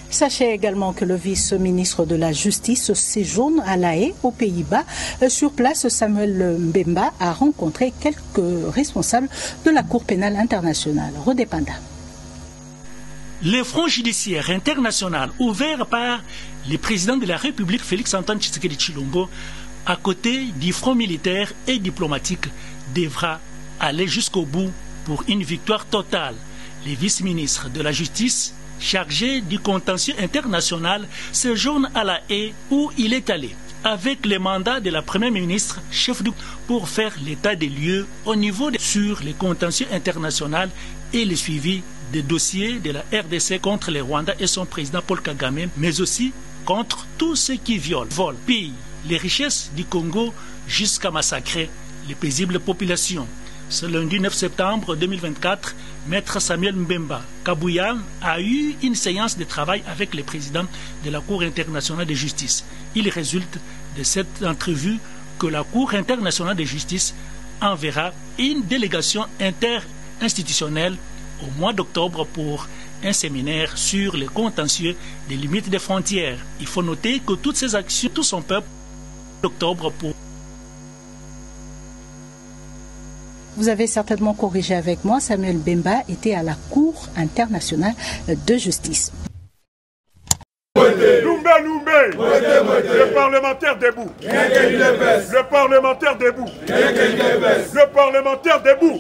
Sachez également que le vice-ministre de la Justice séjourne à La Haye, aux Pays-Bas. Sur place, Samuel Mbemba a rencontré quelques responsables de la Cour pénale internationale. Redépenda. Le front judiciaire international ouvert par le président de la République Félix-Antoine Tshisekedi Tshilombo à côté du front militaire et diplomatique devra aller jusqu'au bout pour une victoire totale. Les vice-ministres de la Justice chargé du contentieux international séjourne à La Haye où il est allé avec le mandat de la première ministre chef pour faire l'état des lieux au niveau sur les contentieux international et le suivi des dossiers de la RDC contre le Rwanda et son président Paul Kagame, mais aussi contre tous ceux qui volent, pillent les richesses du Congo jusqu'à massacrer les paisibles populations. Ce lundi 9 septembre 2024, Maître Samuel Mbemba Kabouya a eu une séance de travail avec le président de la Cour internationale de justice. Il résulte de cette entrevue que la Cour internationale de justice enverra une délégation interinstitutionnelle au mois d'octobre pour un séminaire sur les contentieux des limites des frontières. Il faut noter que toutes ces actions, tout son peuple, d'octobre pour... Vous avez certainement corrigé avec moi, Samuel Mbemba était à la Cour internationale de justice. Le parlementaire debout. Le parlementaire debout. Le parlementaire debout.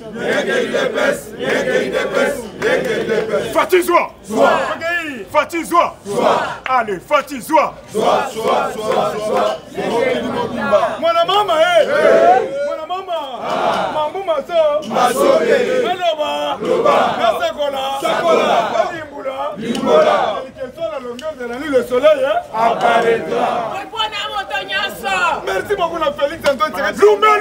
Fatih-Zoua. Fatih-Zoua. Allez, Fatih-Zoua. Mon maman, mon maman. Mamou Maso. Maso. Meloba. Loba. Sakola. Limbola. La longueur de la nuit, le soleil apparaîtra. Merci beaucoup, la Félix Antoine Tshisekedi.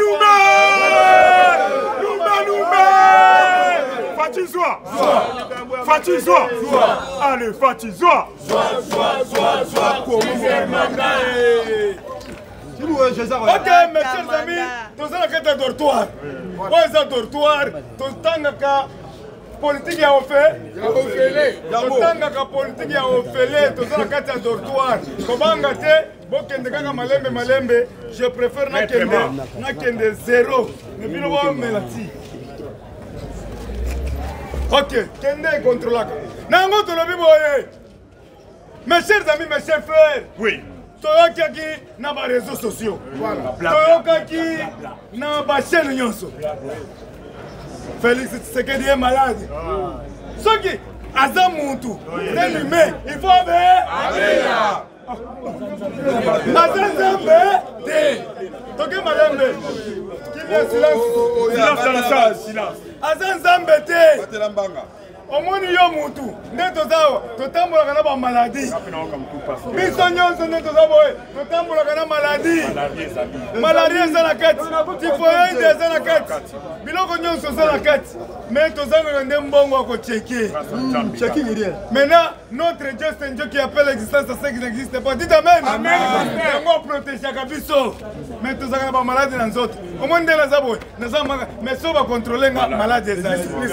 Fatih-Zoua. Fatih-Zoua. Allez, Fatih-Zoua. Ok, mes chers amis, nous sommes dans dortoir. Nous sommes dortoir. Politique ya ofele, totanga politique ya ofele, tozala kati ya dortoir. Kobanga te, bokende kaka malembe, je préfère nakende zéro. Mais bino ba melati. Ok, kende contrôlaka. Nango tolobi boye. Mes chers amis, mes chers frères. Oui. Toyokaki na ba réseaux sociaux. Voilà. Toyokaki na ba chaîne nyonso. Félix Tshisekedi est malade. Ce qui Azam Moutou, c'est l'humain. Il faut faire. Azam Zambe. Toké madame. Qui vient silence. Silence dans la salle. Silence. Azam Zambe. Au moins yo Moutou. Netozawa. Totambola kana ba maladie. Biso nyonso netozawa. Totambola kana maladie. Maladie eza na kati. Typhoïde eza na kati. Biloko nyonso eza na kati. Mais tozanga nde mbongo ko checker. Checking rien. Maintenant notre Dieu c'est un Dieu qui appelle l'existence à ce qui n'existe pas. Dites amen. Amen. On protège biso. Mais tozanga ba maladie dans autres. Au moins ndela zabo. Nazama mais so ba contrôler nga maladie eza.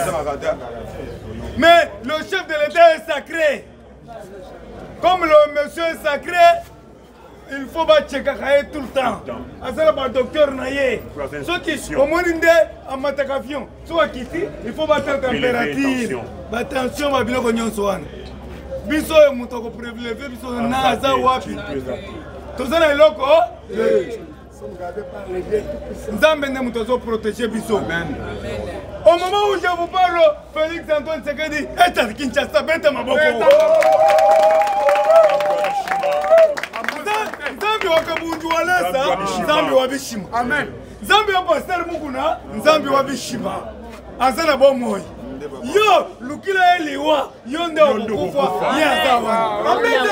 Mais le chef de l'État est sacré. Comme le monsieur est sacré, il faut checker tout le temps. C'est le docteur Naye. Ceux qui au moins en matakafion, soit quitté, il faut battre la température. Attention, ma bilo konyon soan. Biso e mutoko privilégié, biso na aza wapi. Tozana eloko. Nzambe ne mutozo protéger biso. Amen. Au moment où je vous parle, Félix Antoine Tshisekedi est à Kinshasa, bête ma boko. Nzambe wakabunjualeza, Nzambe wabishima. Amen. Nzambe wapastel mukuna, Nzambe wabishima. Azana bomoy. Yo, lukila eliwa, yo nde okufa, yazawa. Amen.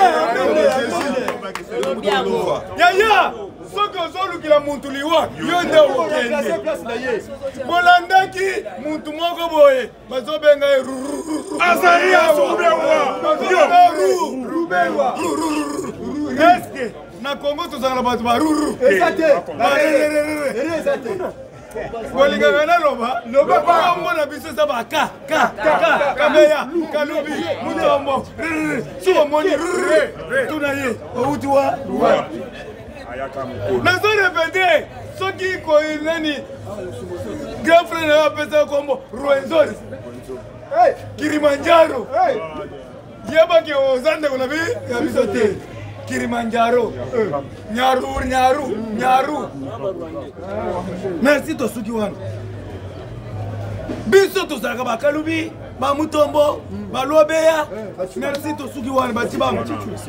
Ya. Soki ozolukila muntu liwa yo nde okende bolandaki muntu moko boye bazobenga Azaria Rubewa eske na Congo tozala bato baruru Bolingaka na loba. Loba pa mona biso sa ba ka. Kabeya, Kalubi, Mutombo. Suba moni. Tunaye. Outuwa. Nazo répéter. Soki ko nani. Grand frère na pesa kombo Ruenzori. Kilimanjaro. Yaba ke ozande kuna bi ya bisote. Kilimanjaro. Nyaru. Merci to suki wana. Biso to saka ba Kalubi, ba Mutombo, ba Lobeya. Merci to suki wana ba Tibamba.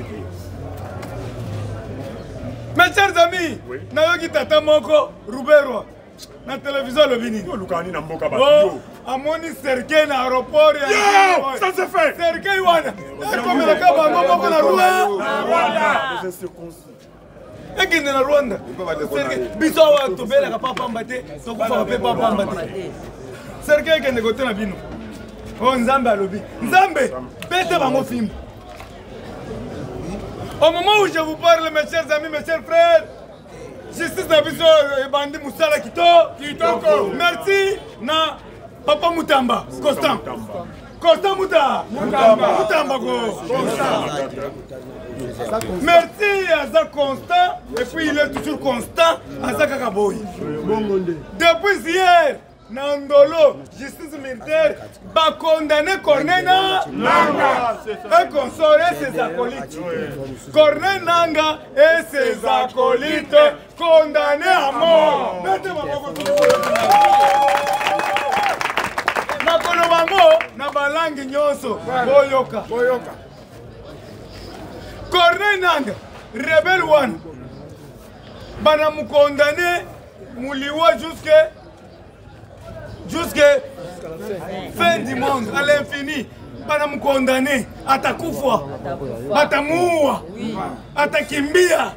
Mes chers amis, nayoki tata moko Rubero na télévision le bini. Oh, amoni Sergei na aéroport ya. Yo, ça se fait. Sergei wana. Comme le kaba moko na Rwanda. Ekende na Rwanda. Biso wa tobela ka papa mbate, sokufa pe papa mbate. Sergei kende kote na bino. Oh Nzambe alobi. Nzambe, bete bango fimbo. Au moment où je vous parle, mes chers amis, mes chers frères, justice na biso bandi musala kitoko. Merci na Papa Mutamba, Constant Mutamba go. Merci à ça Constant, et puis il est toujours constant à ça Kakaboy. Depuis hier, Nandolo, justice militaire, va condamner Corneille Nanga et consort et ses acolytes. Corneille Nanga et ses acolytes condamnés à mort. Na kolobango na balangi nyonso boyoka. Corneille Nanga, rebelle one, bana mu condamné muliwa jusque fin du monde, à l'infini. Bana mu condamné atakufa, atamuua, atakimbia.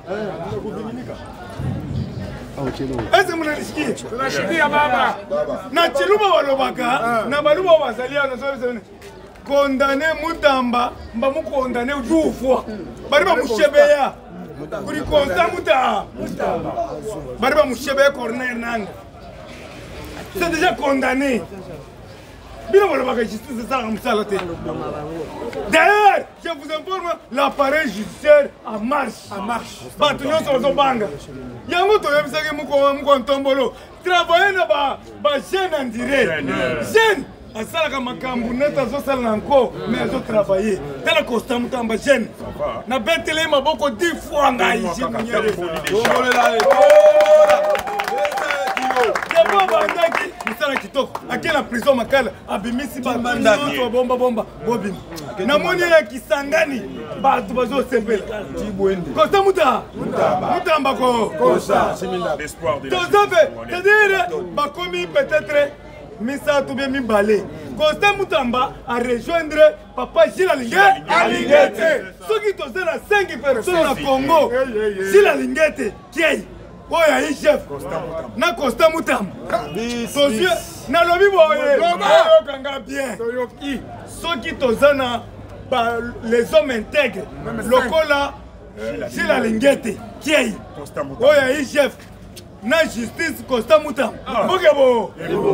Est-ce que vous avez baba? Na chiluba walobaka, na baluba wazalia na sobe condamné Mutamba, mba mu condamné ujufwa. Bariba mushebeya. Kuri Constant Mutamba. Bariba mushebeya Corneille Nanga. C'est déjà condamné. D'ailleurs, je vous informe, l'appareil judiciaire en marche. Bâtillon sur le banga. Yango to yebisaki muko ntombolo. Travailler na ba jeune en direct. Jeune. Asalaka makambu neta zo sala nanko, mais azo travailler. Tala Constant Mutamba jeune. Na betele maboko 10 fois ngai jeune. D'abord, bandaki, misala kitoko. Ake la prison makala, abimisi banda bomba. Namoni ya Kisangani, batu bazo sepela. Constant Mutamba ko. L'espoir de c'est-à-dire, bakomi peut-être misa tout bien mi balé. Constant Mutamba a rejoindre papa Gilles Alingete. Ceux qui sont là 5 personnes au Congo. Gilles Alingete, qui est oya yi chef na Constant Mutamba sosie na lobi boye kanga bien soki tozana les hommes intègres lokola Gilles Alingete kiei oya yi chef na justice Constant Mutamba bokebo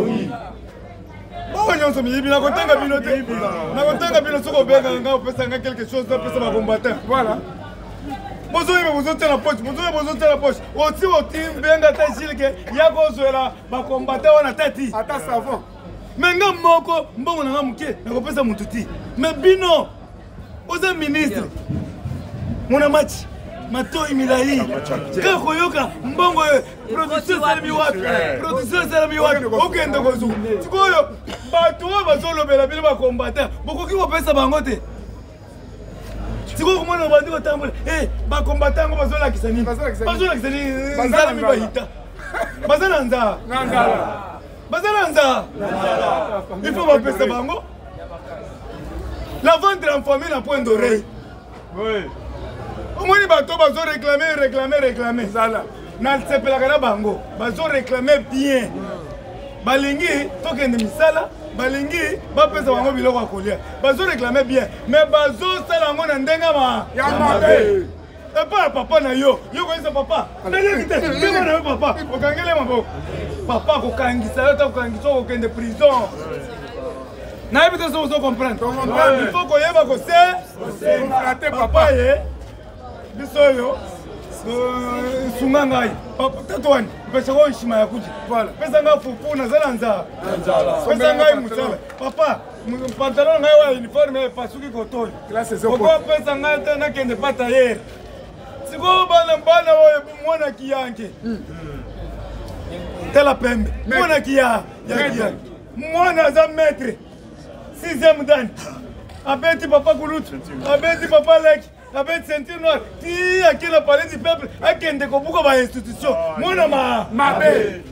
bon nyonso miyibi na kotanga bino te na kotanga bino soko bega nga opesa nga quelque chose na pesa ba combattant voilà. Bonjour, bonjour, la poche. Aussi, au team, bien gâté, il y a un combattant à la tête. Attends, savon. Mais non, Moko, bon, on a un mouquet, on a pas mon touti. Mais Bino, aux un ministre, mon match, Mato Imilaï, Kakoyoka, Mbongo, production Salamiwak, aucun de Gozu. Tu vois, Batou, Bazolo, Bella, Bella, combattant, beaucoup qui vont faire sa bangote. Si vous voulez vous dire, eh, bah combattant, vous allez la kisani. Bazola kisani, bazala mi bahita. Bazala nza. Bazala nza. Il faut m'appeler ça bango. La vente en famille n'a point d'oreille. Oui. Au moins, les bateaux, bazo réclamer. Zala. N'a le sepe la gana bango. Bazo réclamer bien. Balingi, token de misala. Balingi, ba pesa bango biloko kolia. Bazo réclamer bien, mais bazo sala ngo na ndenga ma. Et pas papa na yo connais papa. Ndenge papa, okangele maboko. Papa kokangisa yo kokangisa okende prison. Na yebi te so comprendre. Il faut ko yeba ko se papa ye. Biso yo. Sunga ngai. Tatouane, pesa ko ishima ya kuji. Voilà. Pesa nga fufu na zala nzala. Pesa ngai musala. Papa, pantalon ngai wa uniforme pasuki kotoy. Classe zo. Ko pesa ngai te na kende pata hier. Siko bana oyo mwana kiyanke. Tela pembe. Mwana kiya. Mwana za maître. 6e dan. Abeti papa Kulutu. Abeti papa Leki. Abeti ceinture noire. Ti akila palais du peuple. Akende kobuka ba institution. Mwana mabe.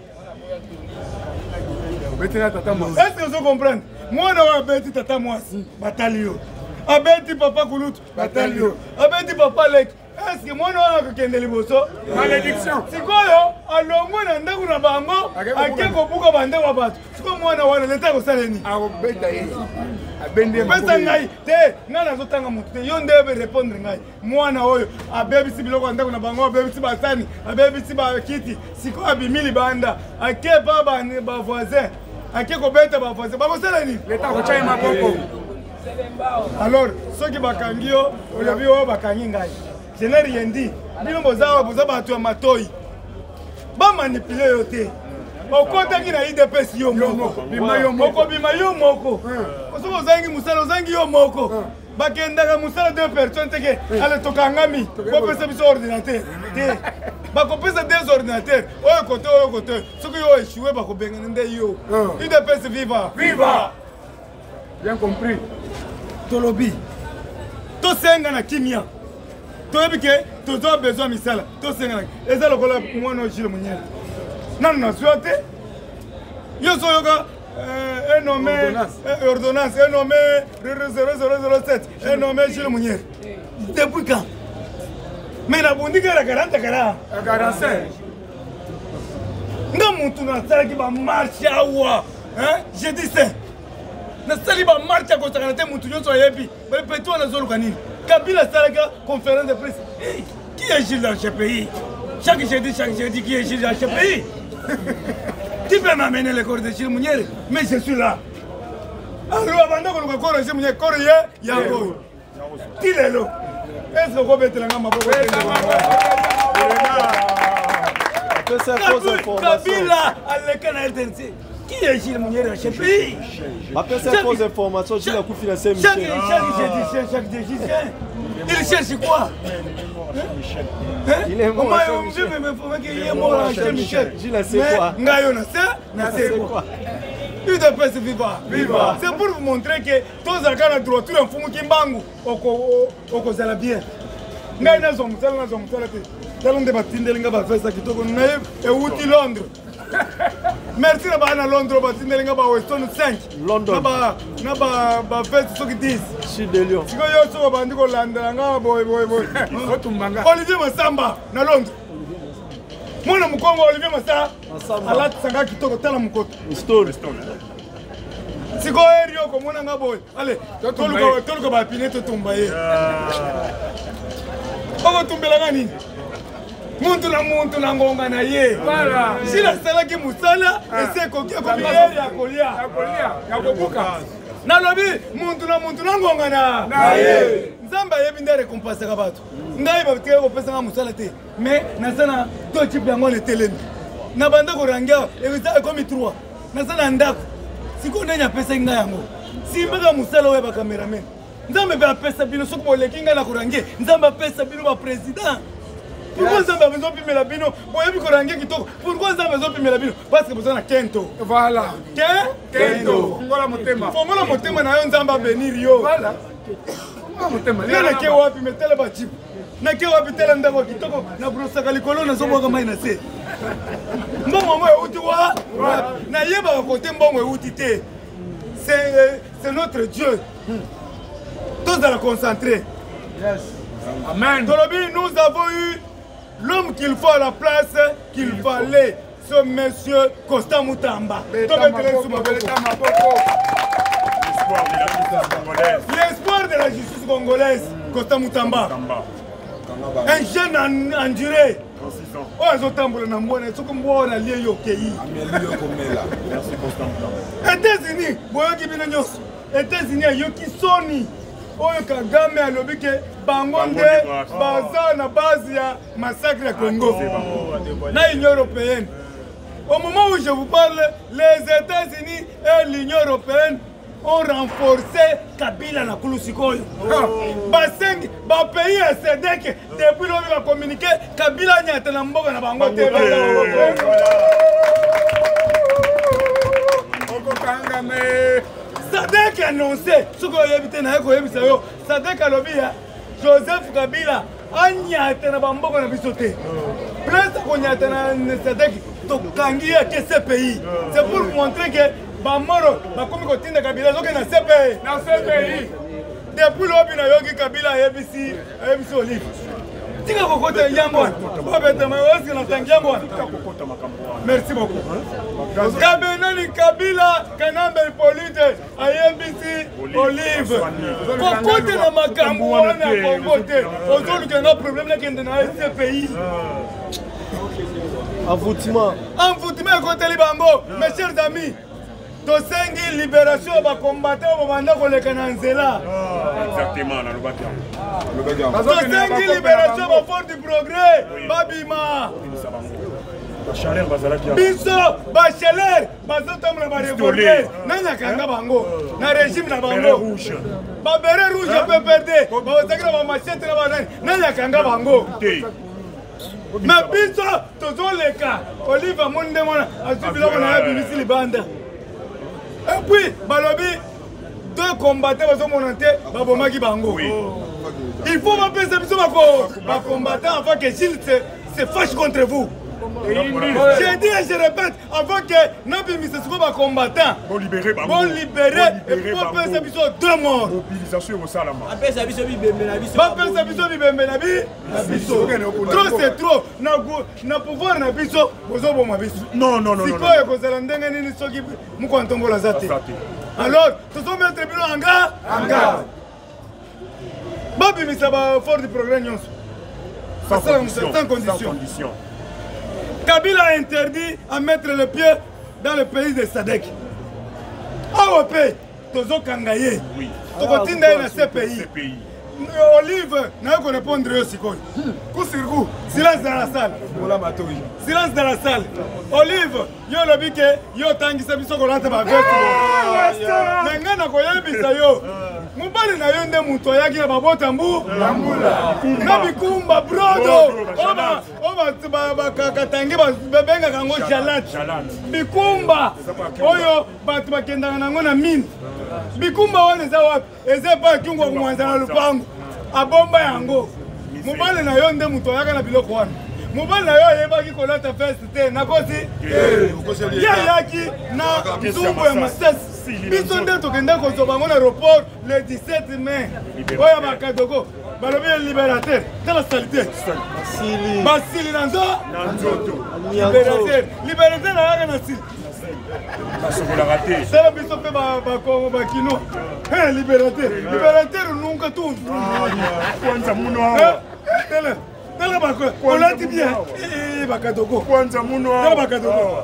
Est-ce que vous comprenez? Mwana wa abeti tata mwasi. Batalio. Abeti papa Kulutu. Batalio. Abeti papa Leki. Est-ce que moi non kokende liboso malédiction sikoyo alongo na ndako na bango akeko buka bande wa bato siko mwana wana leta ko saleni abeta ye abende pesa ngai te ngana zotanga mutu te yo ndebe répondre ngai mwana oyo abebi si biloko ndako na bango abebi si basani abebi si ba kiti siko abimili banda akepa ba voisin akeko beta ba voisin ba ko saleni leta ko chai maboko alors ceux qui bakangio olebi o bakangi ngai. Je n'ai rien dit. Bino boza batu ya matoi. Ba manipuler yo te. Okota ki na IDPS yo moko. Bima yo moko, bima yo moko. Osobo zangi musala zangi yo moko. Ba kendaka musala 2 personnes teke ale tokangami. Ko pesa biso ordinateur. Te. Ba ko pesa 2 ordinateurs. Oyo kote. Soki yo échoué ba ko bengana nde yo. IDPS viva. Viva. Bien compris. Tolobi. To senga na kimia. Toyebi ke tozo besoin misala to senga eza lokola mwana Gilles Munyere nan na suate yo so yoga un nommé ordonnance un nommé 0007 un nommé Gilles Munyere depuis quand mais la bondi kara 45 nga muntu na sala ki ba marche awa hein je dis ça na sali ba marche ko takana te muntu yo so yebi ba peto na zolo kanini Kabila Salaka, conférence de presse. Hey, qui est Gilles dans ce pays? Chaque jeudi, qui est Gilles dans ce pays? Tu peux m'amener le corps de Gilles Munyere, mais je suis là. Alors, avant que le corps de Gilles Munyere, corps il y a un corps. Qui est là? Est-ce que vous pouvez être là? Kabila, à l'école LTNC. Qui est Gilles Munyere dans ce pays? Après ces fausses informations, Gilles a coûté financier Michel. Chaque décision. Il cherche quoi? Il est mort. Il est mort, Michel. Gilles a fait quoi? Ngayo na c'est quoi? UDPS viva. C'est pour vous montrer que tous les gars droit tout en fumu kimbangu oko zala bien. Ngai na zomutala te. Talonde batindelinga ba festa kitoko na e uti Londres. Merci na ba na Londres batindelinga ba Weston 5. London. Na ba festa soki 10. Chute de Lion. Siko yo so bandi ko landela nga boy. Otumbanga. Olivier Masamba na Londres. Mwana Mukongo Olivier Masamba. Ala tsanga kitoko tala mukoto. Stone. Siko erio ko mwana nga boy. Allez, toluka ba pineto tumba ye. Ogo tumbela ngani? Muntu na ngonga na ye. Voilà. Si la sala ki musala, ese kokia ko bieri akolia. Yakobuka. Na lobi muntu na ngonga na ye. Nzamba yebi ndere récompense ka bato. Ngai ba tike ko pesa nga musala te. Mais na sana to chip yango le telemi. Na banda ko rangia e komi 3. Na sana ndako. Siko ndenya pesa nga yango. Si mbega musala we ba cameraman. Nzamba ba pesa bino soko bo lekinga na kurangie. Nzamba pesa bino ba président. Pourquoi ça besoin de pimer la bino? Pourquoi ça besoin de pimer la bino? Parce que besoin de Kento. Voilà. Kento. Fongola motema na yo nzamba benir yo. Voilà. Motema. Na ke wapi metela ba chip. Na ke wapi tela ndako kitoko na brosa kalikolo na zomo kama ina se. Mbongo mo euti wa. Na yeba ko te mbongo euti te. C'est notre Dieu. Tous à la concentrer. Yes. Amen. Tolobi, nous avons eu l'homme qu'il faut à la place qu'il fallait, ce monsieur Costa Mutamba. L'espoir de la justice congolaise, Costa Mutamba. Un jeune enduré. Oh, ils ont tambouré dans le monde, ils ont lié au pays. Merci Constant. États-Unis, États-Unis, Yoki Sony. Oyo Kagame alobi ke bango nde baza na base ya massacre ya Congo na Union européenne. Au moment où je vous parle, les États-Unis et l'Union européenne ont renforcé Kabila na Kulusikoyo. Basengi ba pays ya SADC depuis l'on a communiqué Kabila nyata na mboka na bango te. SADC a annoncé ce qu'on a évité na ko yebisa yo. SADC alobi ya Joseph Kabila anyata na bamboka na bisote. Plus ko nyata na SADC to kangia ke ce pays. C'est pour montrer que Bamoro, bakomi kotinda Kabila zoke na CPI. Na CPI. Depuis l'obi na yogi Kabila ABC Olive. Tika kokote yango. Babeta mayoski na tangiango. Merci beaucoup. Kabinani Kabila kanambe polite ABC Olive. Kokote na makambo na kokote. Ozolu kenga problème na kende na CPI. Envoûtement. Envoûtement contre les bango, mes chers amis. Tosengi libération ba combattant au banda koleka na nzela. Exactement na lobaki. Tosengi libération ba fort du progrès, babima. La chaleur bazalaki. Biso ba chaleur, bazo tomba ba révolter. Nanya kanga bango, na régime na bango. Rouge. Ba beret rouge peut perdre. Ba otakira ba machette na ba nanya kanga bango. Mais biso tozo leka. Olive monde mona, azubila mona ya bibisi libanda. Et puis, balobi, deux combattants sont montés, babomaki bango. Il faut m'appeler ces combattants avant que Gilles se fâche contre vous. Je dis et je répète, avant que Nabi se soit combattant, bon libérer, et pour appeler ces 2 morts. Mobilisation au Salama. Appelle ces trop c'est trop. Na pouvoir na biso, bozo ma biso. Non. Si quoi que vous allez ndenge nini soki mukontombo la zate. Alors, tous sommes mettre bilo en garde. Babi misaba fort du progrès nyonso. Sans condition. Kabila a interdit à mettre le pied dans le pays de SADC. AOP, Tozo Kangaye, Tokotinda na CPI. Olive, n'a pas répondre aussi. Coup sur coup, silence dans la salle. Silence dans la salle. Olive, yo lobi ke yo tangi sa biso kolata ba veste. Menga na koyebisa yo. Mubali na yo nde muto yaki na babota mbu. Na bikumba brodo. Oba katangi ba benga kango chalat. Bikumba. Oyo batu bakendanga nango na mine. Bikumba wana za wapi? Eze pa kingo kumwanza na lupango. Abomba yango. Mubali na yo nde muto yaka na biloko wana. Mubali na yo yebaki kolata feste te nakosi. Yaki na mzumbo ya masasi. Biso nde tokenda kozoba ngo na aéroport le 17 mai. Oya bakadogo. Balobi libérateur. Tala salité. Basili na nzoto. Libérateur na yaka na sili. C'est la biso pe ba kino. Libérateur nunca tout. Kwanza muno. Tala ba ko. On dit bien. Bakadogo. Kwanza muno. Tala bakadogo.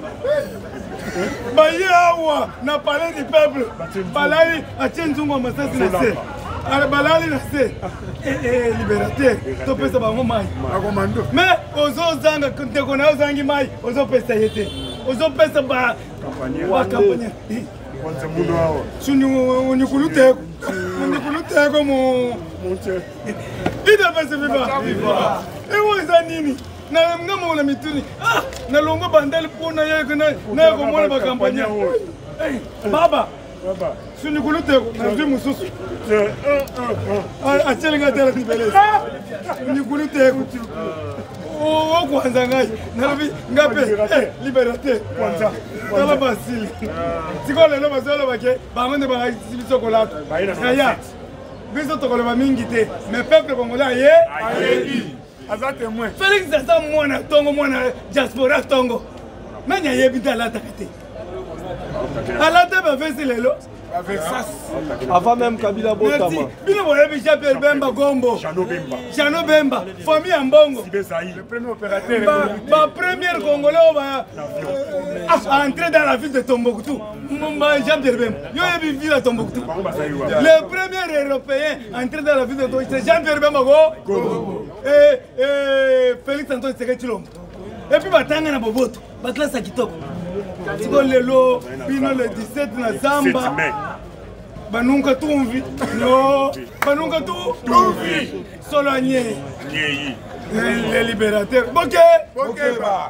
Bayawa na palais du peuple. Balali a tienzungo masasi na se. Balali na se. Libérateur. To pesa ba ngomai. Mais ozo zanga kunteko na ozangi mai. Ozo pesa yete. Ozo pesa ba campagne. Kwanza muno hao. Unikuluteko mu Monte. Ida pesa viva. Ewo za nini? Na ngamo na mituni. Na longo bandali pona yeko na ko mona ba campagne. Baba. Unikuluteko na zwi mususu. Achelenga tela tibeleza. Unikuluteko. Oh, kwanza ngai. Nalobi ngape libérateur kwanza. Tala basili. Siko lelo bazolo bake bangonde ba biso kolata. Kaya. Biso tokoloba mingi te. Mais peuple congolais ayebi. Aza témoin. Félix Zaza mwana tongo mwana diaspora tongo. Manya yebi dalata kate. Alata ba vesi lelo. Avec ça. Avant même Kabila Botama. Merci. Bino boyebi Jean-Pierre Bemba Gombo. Jano Bemba. Famille Ambongo. Le premier opérateur. Ma première Congolais va entrer dans la ville de Tombouctou. Jean-Pierre Bemba. Yo yebi ville à Tombouctou. Le premier Européen entré dans la ville de Tombouctou, c'est Jean-Pierre Bemba Gombo. Et Félix Antoine Tshisekedi Tshilombo. Et puis batanga na Boboto. Batla sa kitoko. Siko lelo bino le 17 na Zamba. Banunga tumvi. No. Banunga tumvi. Solanier. Les libérateurs. Ok. Ok.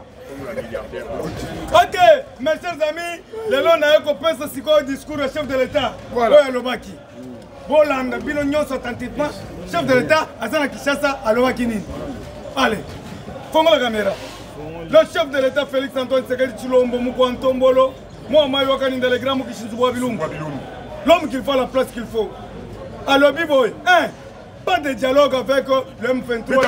Ok. Mes chers amis, le long na yoko pesa siko discours au chef de l'État. Voilà. Lobaki. Bolanda bino nyonso attentivement. Chef de l'État azana Kinshasa alobaki nini. Allez. Fongo la caméra. Le chef de l'État Félix Antoine Tshisekedi Tshilombo Mukwantombolo, moi Mayoka Nindalegram Kishinzwa Bilumbu. L'homme qu'il faut à la place qu'il faut. Alors Biboy, pas de dialogue avec le M23.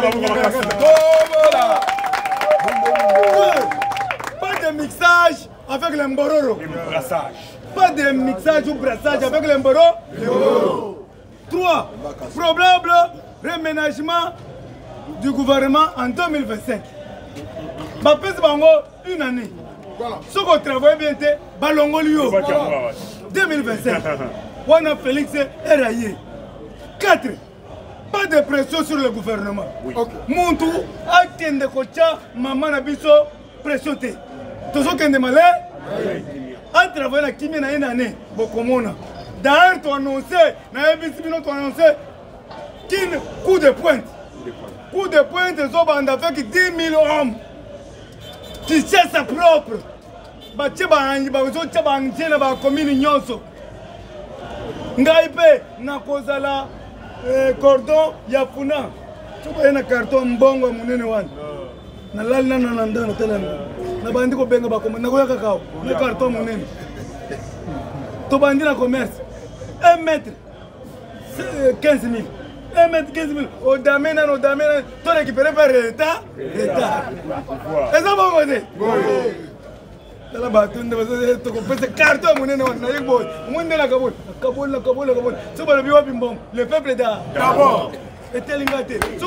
Pas de mixage avec le Mbororo. Pas de mixage ou brassage avec le Mbororo. 3. Probable réménagement du gouvernement en 2025. Bapesi bango une année. Ce qu'on travaille bien, balongo liyo. 2025. Wana Félix est raillé. 4. Pas de pression sur le gouvernement. Muntu akende kocha maman na biso pression te. Tozo kende malé. A travailler na kimi na une année. Bokomona. D'ailleurs, tu annoncé, na ebisi bino tu annoncé qu'un coup de pointe. Coup de pointe zobanda avec 10 000 hommes. Qui cherche sa propre. Bache bangi bazocha bangena ba commune nyonso. Ngai pe na kozala cordon ya funa. Tuko na carton mbongo munene wana. Na lali na ndana tena. Na bandi ko benga ba commune na ko kakao. Na carton munene. To bandi na commerce. 1 mètre 15 000. 1 mètre 15 000. Au damena, tu récupères par l'État. Et ça va côté. Dans la bâton, tu comprends ce carton, mon ennemi, on a eu beau. Mon ennemi, la Kaboul. Ce que le bimbom, le peuple d'abord. Et tel ingate. Ce que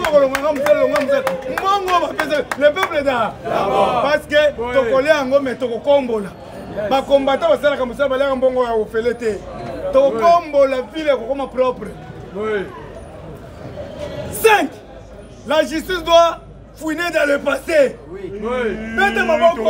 le peuple d'abord. Parce que tu connais un homme et tu combo là. Ba combattant, c'est la comme ça, ba la mbongo ya ofelete. Tu combo la ville comme propre. 5. La justice doit fouiner dans le passé. Oui. Mettez ma bonne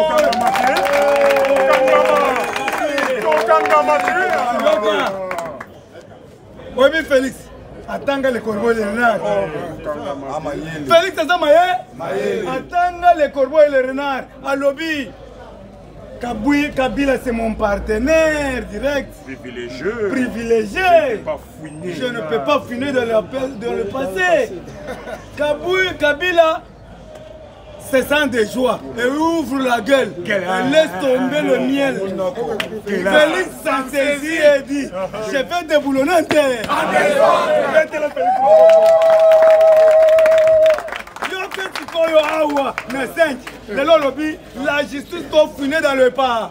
oui, Félix. Attends les corbeaux et les renards. Félix, c'est ça, attends les corbeaux et les renards. À lobby. Kabila, c'est mon partenaire direct. Privilégié. Je ne peux pas finir dans le passé. Kabila se sent de joie et ouvre la gueule et laisse tomber le miel. Félix s'en saisit et dit, je vais déboulonner un terre. La justice doit finir dans le pas.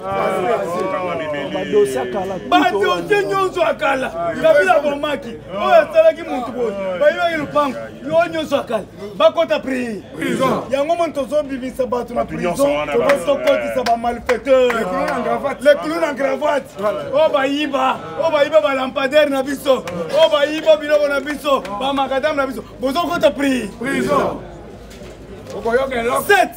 Les clowns en cravate. Oh baïba, ba lampadaire na biso. Oh baïba biloko na biso, ba macadam na biso. Bozo ko ta pris. Prison. 7.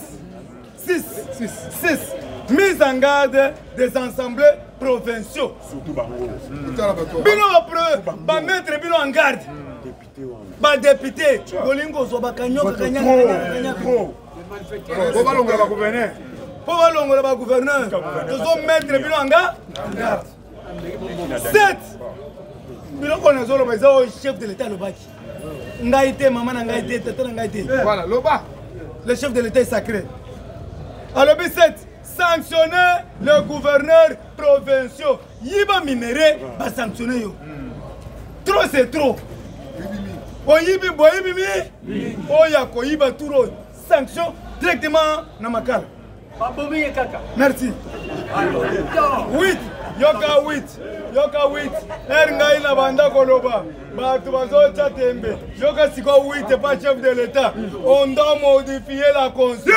6. Mise en garde des ensembles provinciaux. Bino après, ba mettre bino en garde. Ba député, bolingo so ba kanyoka kanyaka. Pour balongola ba gouverneur. Pour balongola ba gouverneur. Tozo mettre bino en garde. 7. Bino kona zolo ba zo chef de l'état lobaki. Ngaïté maman ngaïté tata ngaïté. Voilà, loba. Le chef de l'État est sacré. Alors, 7, sanctionner le gouverneur provincial. Yiba minéré, va sanctionner. Trop, c'est trop. Oyibi, boyibi, oya koyiba turo. Sanction directement dans ma cale. Merci. 8, yoka 8 ngai na banda koloba bato bazotia tembe yoka siko 8 pas chef de l'état on doit modifier la constitution.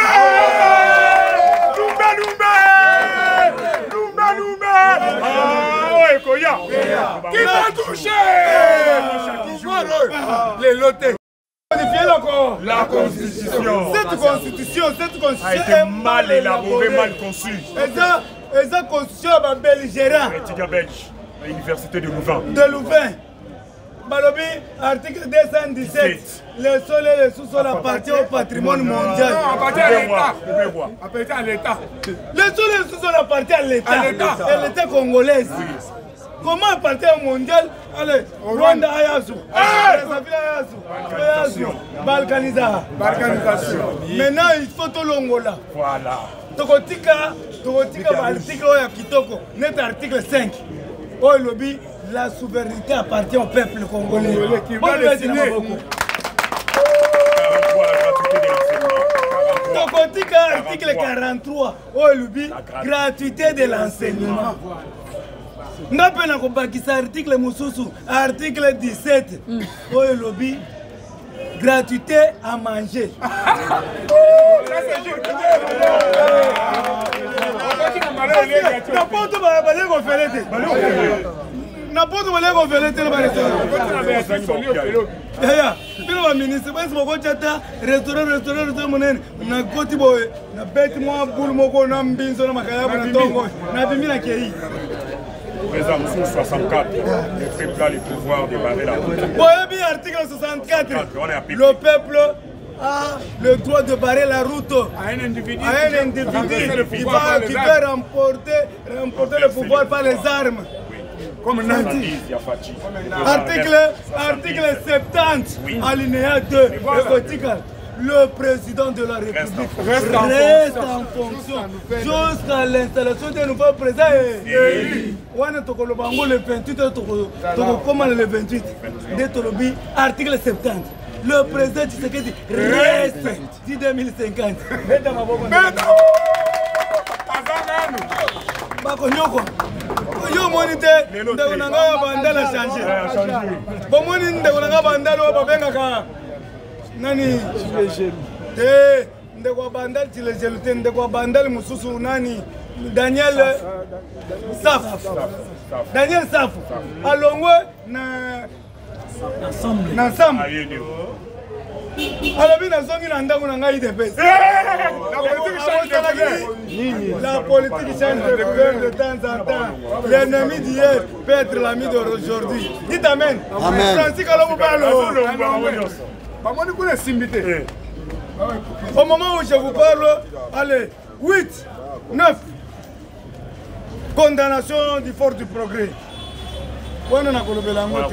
Qui m'a touché les lotés. Modifier la constitution. Cette constitution a été mal élaborée, mal conçue. Et ça constitution est belligérant. Étudiant belge, à l'université de Louvain. Balobi, article 217. Les sols et les sous-sols appartiennent au patrimoine mondial. Non, appartiennent à l'État. Les sols et les sous-sols appartiennent à l'État. Et l'État congolais. Comment appartient au mondial? Allez, Rwanda Ayasu. Balkanisation. Maintenant, il faut tout l'Angola. Voilà. Tokotika, l'article Kitoko, net article 5. Oh, lobby, la souveraineté appartient au peuple congolais. Qui va décider. Tokotika, article 43. Oh, lobby, gratuité de l'enseignement. N'appelle pas qui article Moussousou, article 17. Oh, lobby, gratuité à manger. N'importe Président 64, le peuple a le pouvoir de barrer la route. Oui, article 64. Le peuple a le droit de barrer la route à un individu qui va remporter le pouvoir par les armes. Comme Nanti. Article 70, alinéa 2, le président de la République reste en fonction jusqu'à l'installation d'un nouveau président. Le 28, le 28, article 70. Le président Tshisekedi reste dit 2050. Yo monite ndeko nanga bandala changer. Bomoni ndeko nanga bandala babenga ka nani ndeko bandala tilejelu ndeko bandala mususu nani Daniel Saf. Daniel Saf alongwe na ensemble. Alors bien nazongi na ndako na ngai IDPS. La politique change de temps en temps. L'ennemi d'hier peut être l'ami d'aujourd'hui. Dites amen. Francis au moment où je vous parle, allez, 8, 9, condamnation du fort du progrès. Wana na kolobela ngote.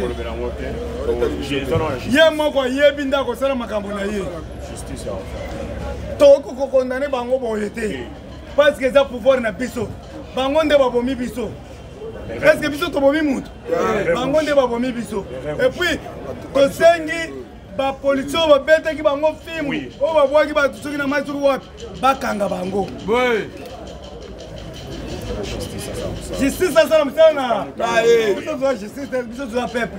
Ye moko yebinda ko sala makambo na ye. Justice ya. Toko ko condamner bango boyete. Parce que ça pouvoir na biso. Bango nde babomi biso. Est-ce que biso to bomi mutu? Bango nde babomi biso. Et puis to sengi ba police ba bete ki bango film. O ba bwa ki ba tsoki na maturu wapi? Bakanga bango. Oui. Justice, ça, ça, justice, ça, peuple.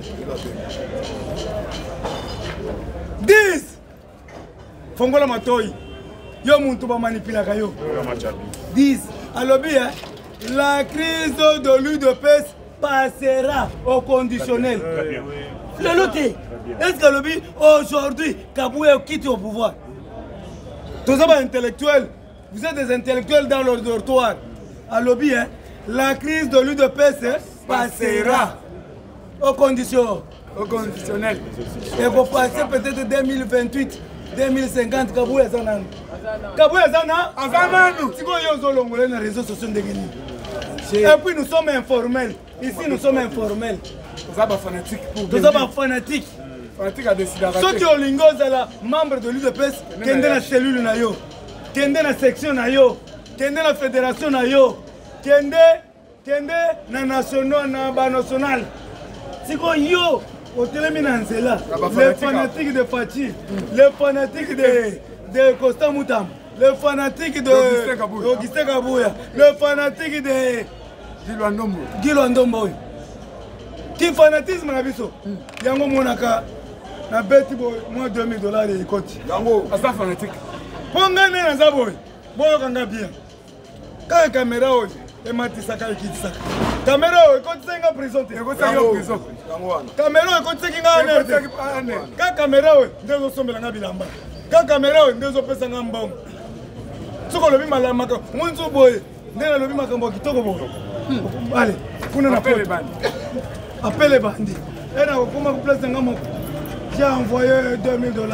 10. Fongola matoi. Yo muntu ba manipula kayo. 10. Alobi, la crise de l'UDPS passera au conditionnel. Le noté. Est-ce que Alobi, aujourd'hui, Kaboué quitte au pouvoir? Tous les intellectuels, vous êtes des intellectuels dans leur dortoir. À lobby, la crise de l'UDPS passera au conditionnel. Et vous passez peut-être 2028, 2050, Kabouya Zanan. Kabouya Zanan, si vous avez les réseaux sociaux de Guinée. Et puis nous sommes informels. Ici nous sommes informels. Nous sommes fanatiques. Ceux qui ont l'ingos à la membre de l'UDPS, qui sont dans la cellule, qui sont dans la section, kende la fédération na yo kende na national na ba national siko yo otelemi na nzela les fanatiques de Fachi les fanatiques de Costa Moutam les fanatiques de Augustin Kabouya les fanatiques de Gilo Ndombo. Qui fanatisme na biso. Yango monaka na beti boy moins $2000 ikoti. Yango asa fanatique. Ponga ne na zaboy. Boyo kanga bien. Ka caméra oyo e matisaka ikitisaka. Caméra oyo ikoti senga prison te. Ikoti senga prison. Yango wana. Caméra oyo ikoti senga ane. Ka caméra oyo ndezo sombela nga bilamba. Ka caméra oyo ndezo pesa nga mbongo. Soko lobi malama ka munzu boy. Ndena lobi makambo kitoko boyo. Allez, kuna na appelle les bandits. Appelle les bandits. Et là, comment vous placez un gamin? J'ai envoyé $2000.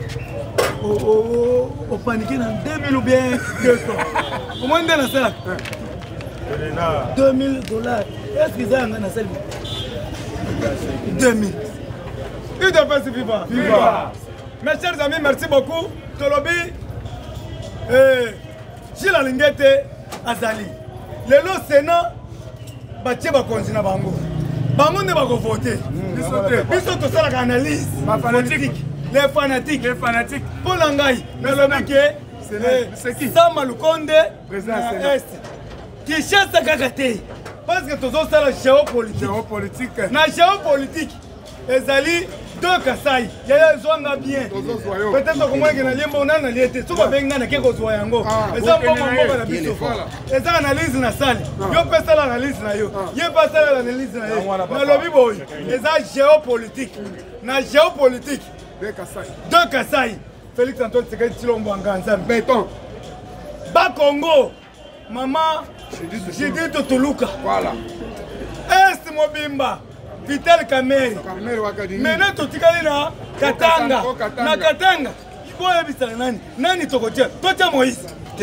Au paniqué dans 2000 ou bien 200. Comment on dit dans ça? $2000. Est-ce qu'ils ont un seul 2000. Il doit faire vivre. Mes chers amis, merci beaucoup. Tolobi, Gilles Alingete, Azali. Le Sénat, batie bakonzi na bango. Bango ne bako voter. Biso to sala ka analyse. Les fanatiques. Pour l'angai, mais le mec c'est qui? Sama Lukonde, est. Qui cherche à gagner. Parce que tous ça la géopolitique. Na géopolitique. Ezali deux Kasai. Yaya zwanga bien. Peut-être comment que na lembo na na liete. Soba benga na keko zwa yango. Eza mbongo na biso. Eza analyse na sali. Yo pesa la analyse na yo. Ye pesa la analyse na yo. Na lobi boy. Eza géopolitique. Na géopolitique. Deux Kasai. Félix Antoine Tshisekedi Tshilombo Nganza. Béton. Ba Congo. Maman Judith Tuluka. Voilà. Est Mobimba. Vital Kameri. Maintenant totikali na Katanga. Na Katanga. Boye bisala nani? Nani tokotia? Totia Moïse.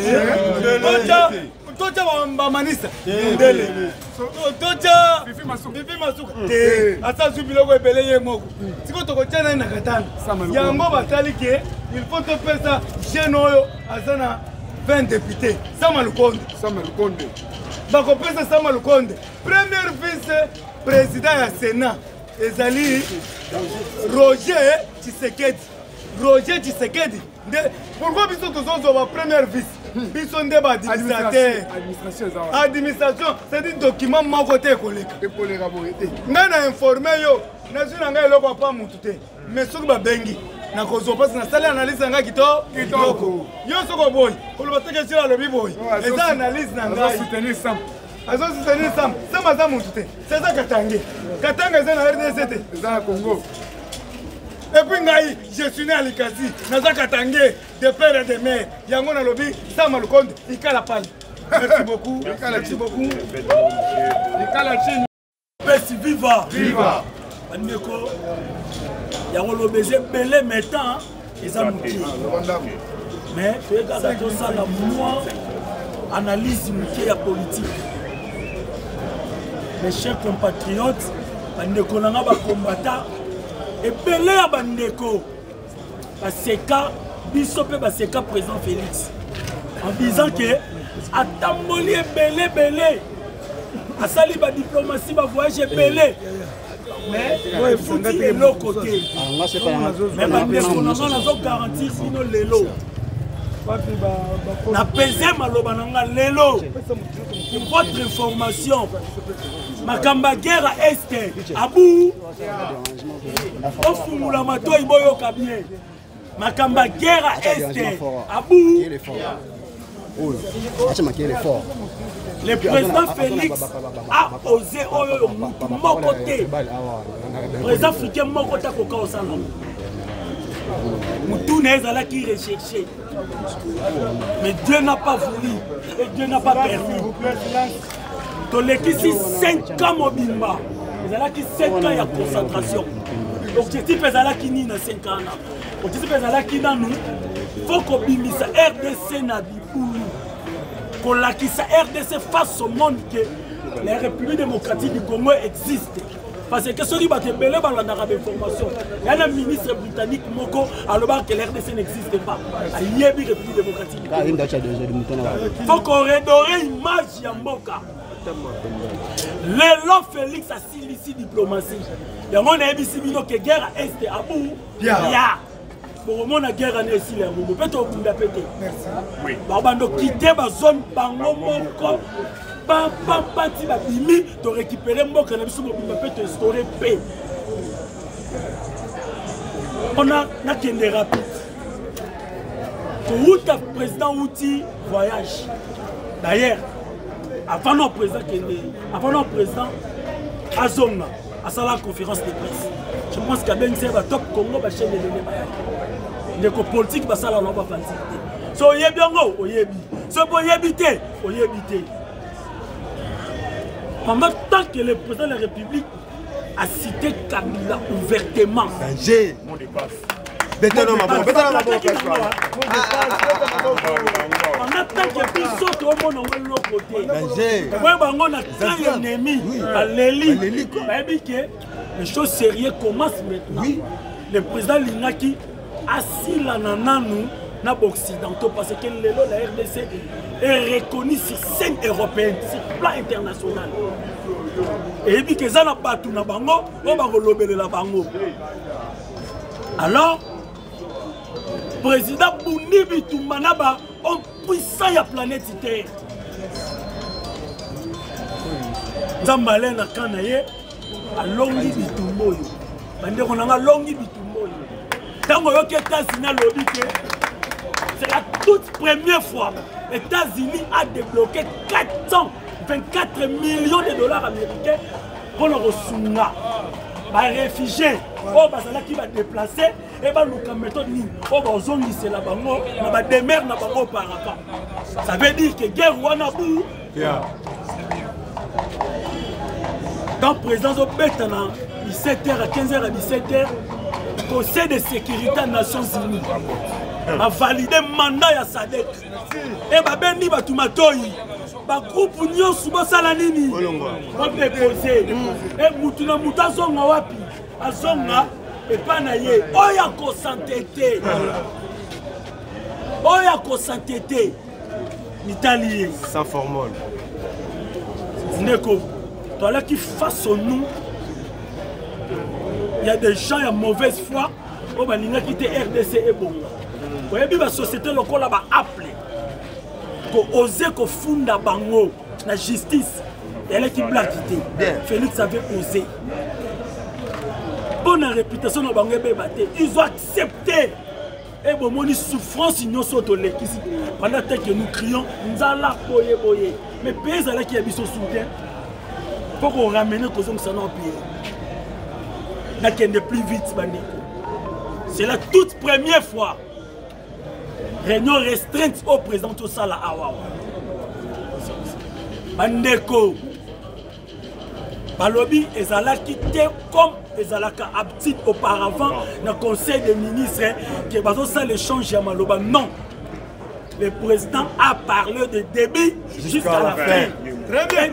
Totia Bamanisa. Ndele. Totia Fifi Masuka. Asa zubiloko ebele ye moko. Siko tokotia nani na Katanga. Yango batali ke il faut te faire ça jeune oyo azana 20 députés. Sama Lukonde. Bako pesa Sama Lukonde. Premier vice-président ya Sénat ezali Roger Tshisekedi. Pourquoi biso tozozo ba premier vice? Biso nde ba administration, c'est dit document moko te koleka. Nga na informé yo, na zuna nga eloko pa mutu te. Mais soki ba bengi na kozo parce na sala analyse nga kitoko. Yo soko boy, koloba teke sila lobi boy. Eza analyse na nga soutenir ça. Azo soutenir ça. Ça m'a ça mutu te. C'est ça Katanga. Katanga eza na RDC te. Eza na Congo. Et puis ngai, je suis né à Likasi, naza Katanga, de père et de mère. Yango na lobi, Sama Lukonde, ikala pali. Merci beaucoup. Merci beaucoup. Ikala chini. Merci viva. Bandeko. Yango lobeze belé mettant eza muti. Mais tu es dans ça la moi analyse muti ya politique. Mes chers compatriotes, bandeko nanga ba combattant et belé ya bandeko baseka biso pe baseka président Félix en disant que atamboli belé asali ba diplomatie ba voyage belé mais fouti de l'autre côté mais bandeko nanga nazo garantir sino lelo na pesé maloba nanga lelo votre information makamba guerre est abu ofumula matoi boyoka bien makamba guerre est abu le président Félix a osé mon côté président africain mon côté koka osala Moutoune est qui recherché. Mais Dieu n'a pas voulu et Dieu n'a pas permis. Toleki 5 ans mobimba. Ils ont 5 ans de concentration. L'objectif est qui ni dans 5 ans. L'objectif est qui dans nous. Il faut qu'on bimisa RDC na bipulu. Qu'on la qui sa RDC face au monde que les républiques démocratiques du Congo existent. Parce que ceux qui battent belé dans l'information, il y a un ministre britannique Moko alors que l'RDC n'existe pas. Il y a une république démocratique. Il faut qu'on redore l'image de Mboka. L'élan Félix a ici diplomatie. Il y a un ABC que guerre est à bout. Il y a une guerre est ici. Peut-être au bout de la pété. Oui. Barbando quitter ma zone Bango Moko. Pati babimi to récupérer mboka na biso mobimba pe to restaurer paix. On a kende rapide. Pour le président outil voyage. D'ailleurs, avant notre président Azonga, à la conférence de presse. Je pense qu'il y a bien un top Congo, la chaîne de l'élément. Les politiques, ça là, on va faire. So yebi ngo, oyebi. So bo yebité, oyebité. Pendant tant que le président de la République a cité Kabila ouvertement. Danger. Mon dépasse. Bétano ma bonne. Pendant tant que biso to mona ngolo côté. Danger. Ouais bango na très ennemi. Aleli. Babi que les choses sérieuses commencent maintenant. Oui. Le président Lingaki assis là nananu na occidentaux parce que la RDC est reconnue sur scène européenne, sur plan international. Et puis que ça n'a pas tout na bango, on va relobéler la bango. Alors, président Bouni Bitumbanaba, on puissant la planète Terre. Zambale na kanaye a longi bitumboyo. Bande on a longi bitumboyo. Tango yo ke États-Unis lobby que c'est la toute première fois les États-Unis a débloqué 424 millions de dollars américains pour le Rosunga. Les réfugiés, qui va déplacer, et nous méthode ni, c'est la bango, na demeure na bango auparavant. Ça veut dire que guerre Wanabou. Quand présence au Bétana, 17h à 15h à 17h, Conseil de sécurité des Nations Unies a validé le mandat de SADC. Et Babeni Batumatoyi, le groupe Union Subo Salanini, on déposé. Et Moutuna Moutazonga Wapi, Azonga et Panaye, Oyako Santété. Oyako Santété, l'Italie. Sans formol. Neko, toi là qui façonne-nous. Il y a des gens qui ont mauvaise foi. Oh, bah, qui était RDC et bon. Vous voyez, la société locale a appelé. Pour oser qu'on fonde bango, la justice. Et elle qui l'a quitté. Félix avait osé. Bonne réputation dans bango, ils ont accepté. Et bon, mon souffrance, ils nous sont les ici. Pendant que nous crions, nous allons boyer, boyer. Mais pays là qui a mis son soutien, pour qu'on ramène les causes ça dans le pays. Plus vite, c'est la toute première fois. Réunion restreinte au président de Sala Awawa. Bandeko. Balobi et Zala quitté comme Ezalaka Abtit auparavant dans le conseil des ministres qui est ça l'échange à Maloba. Non. Le président a parlé de débit jusqu'à la fin. Très bien.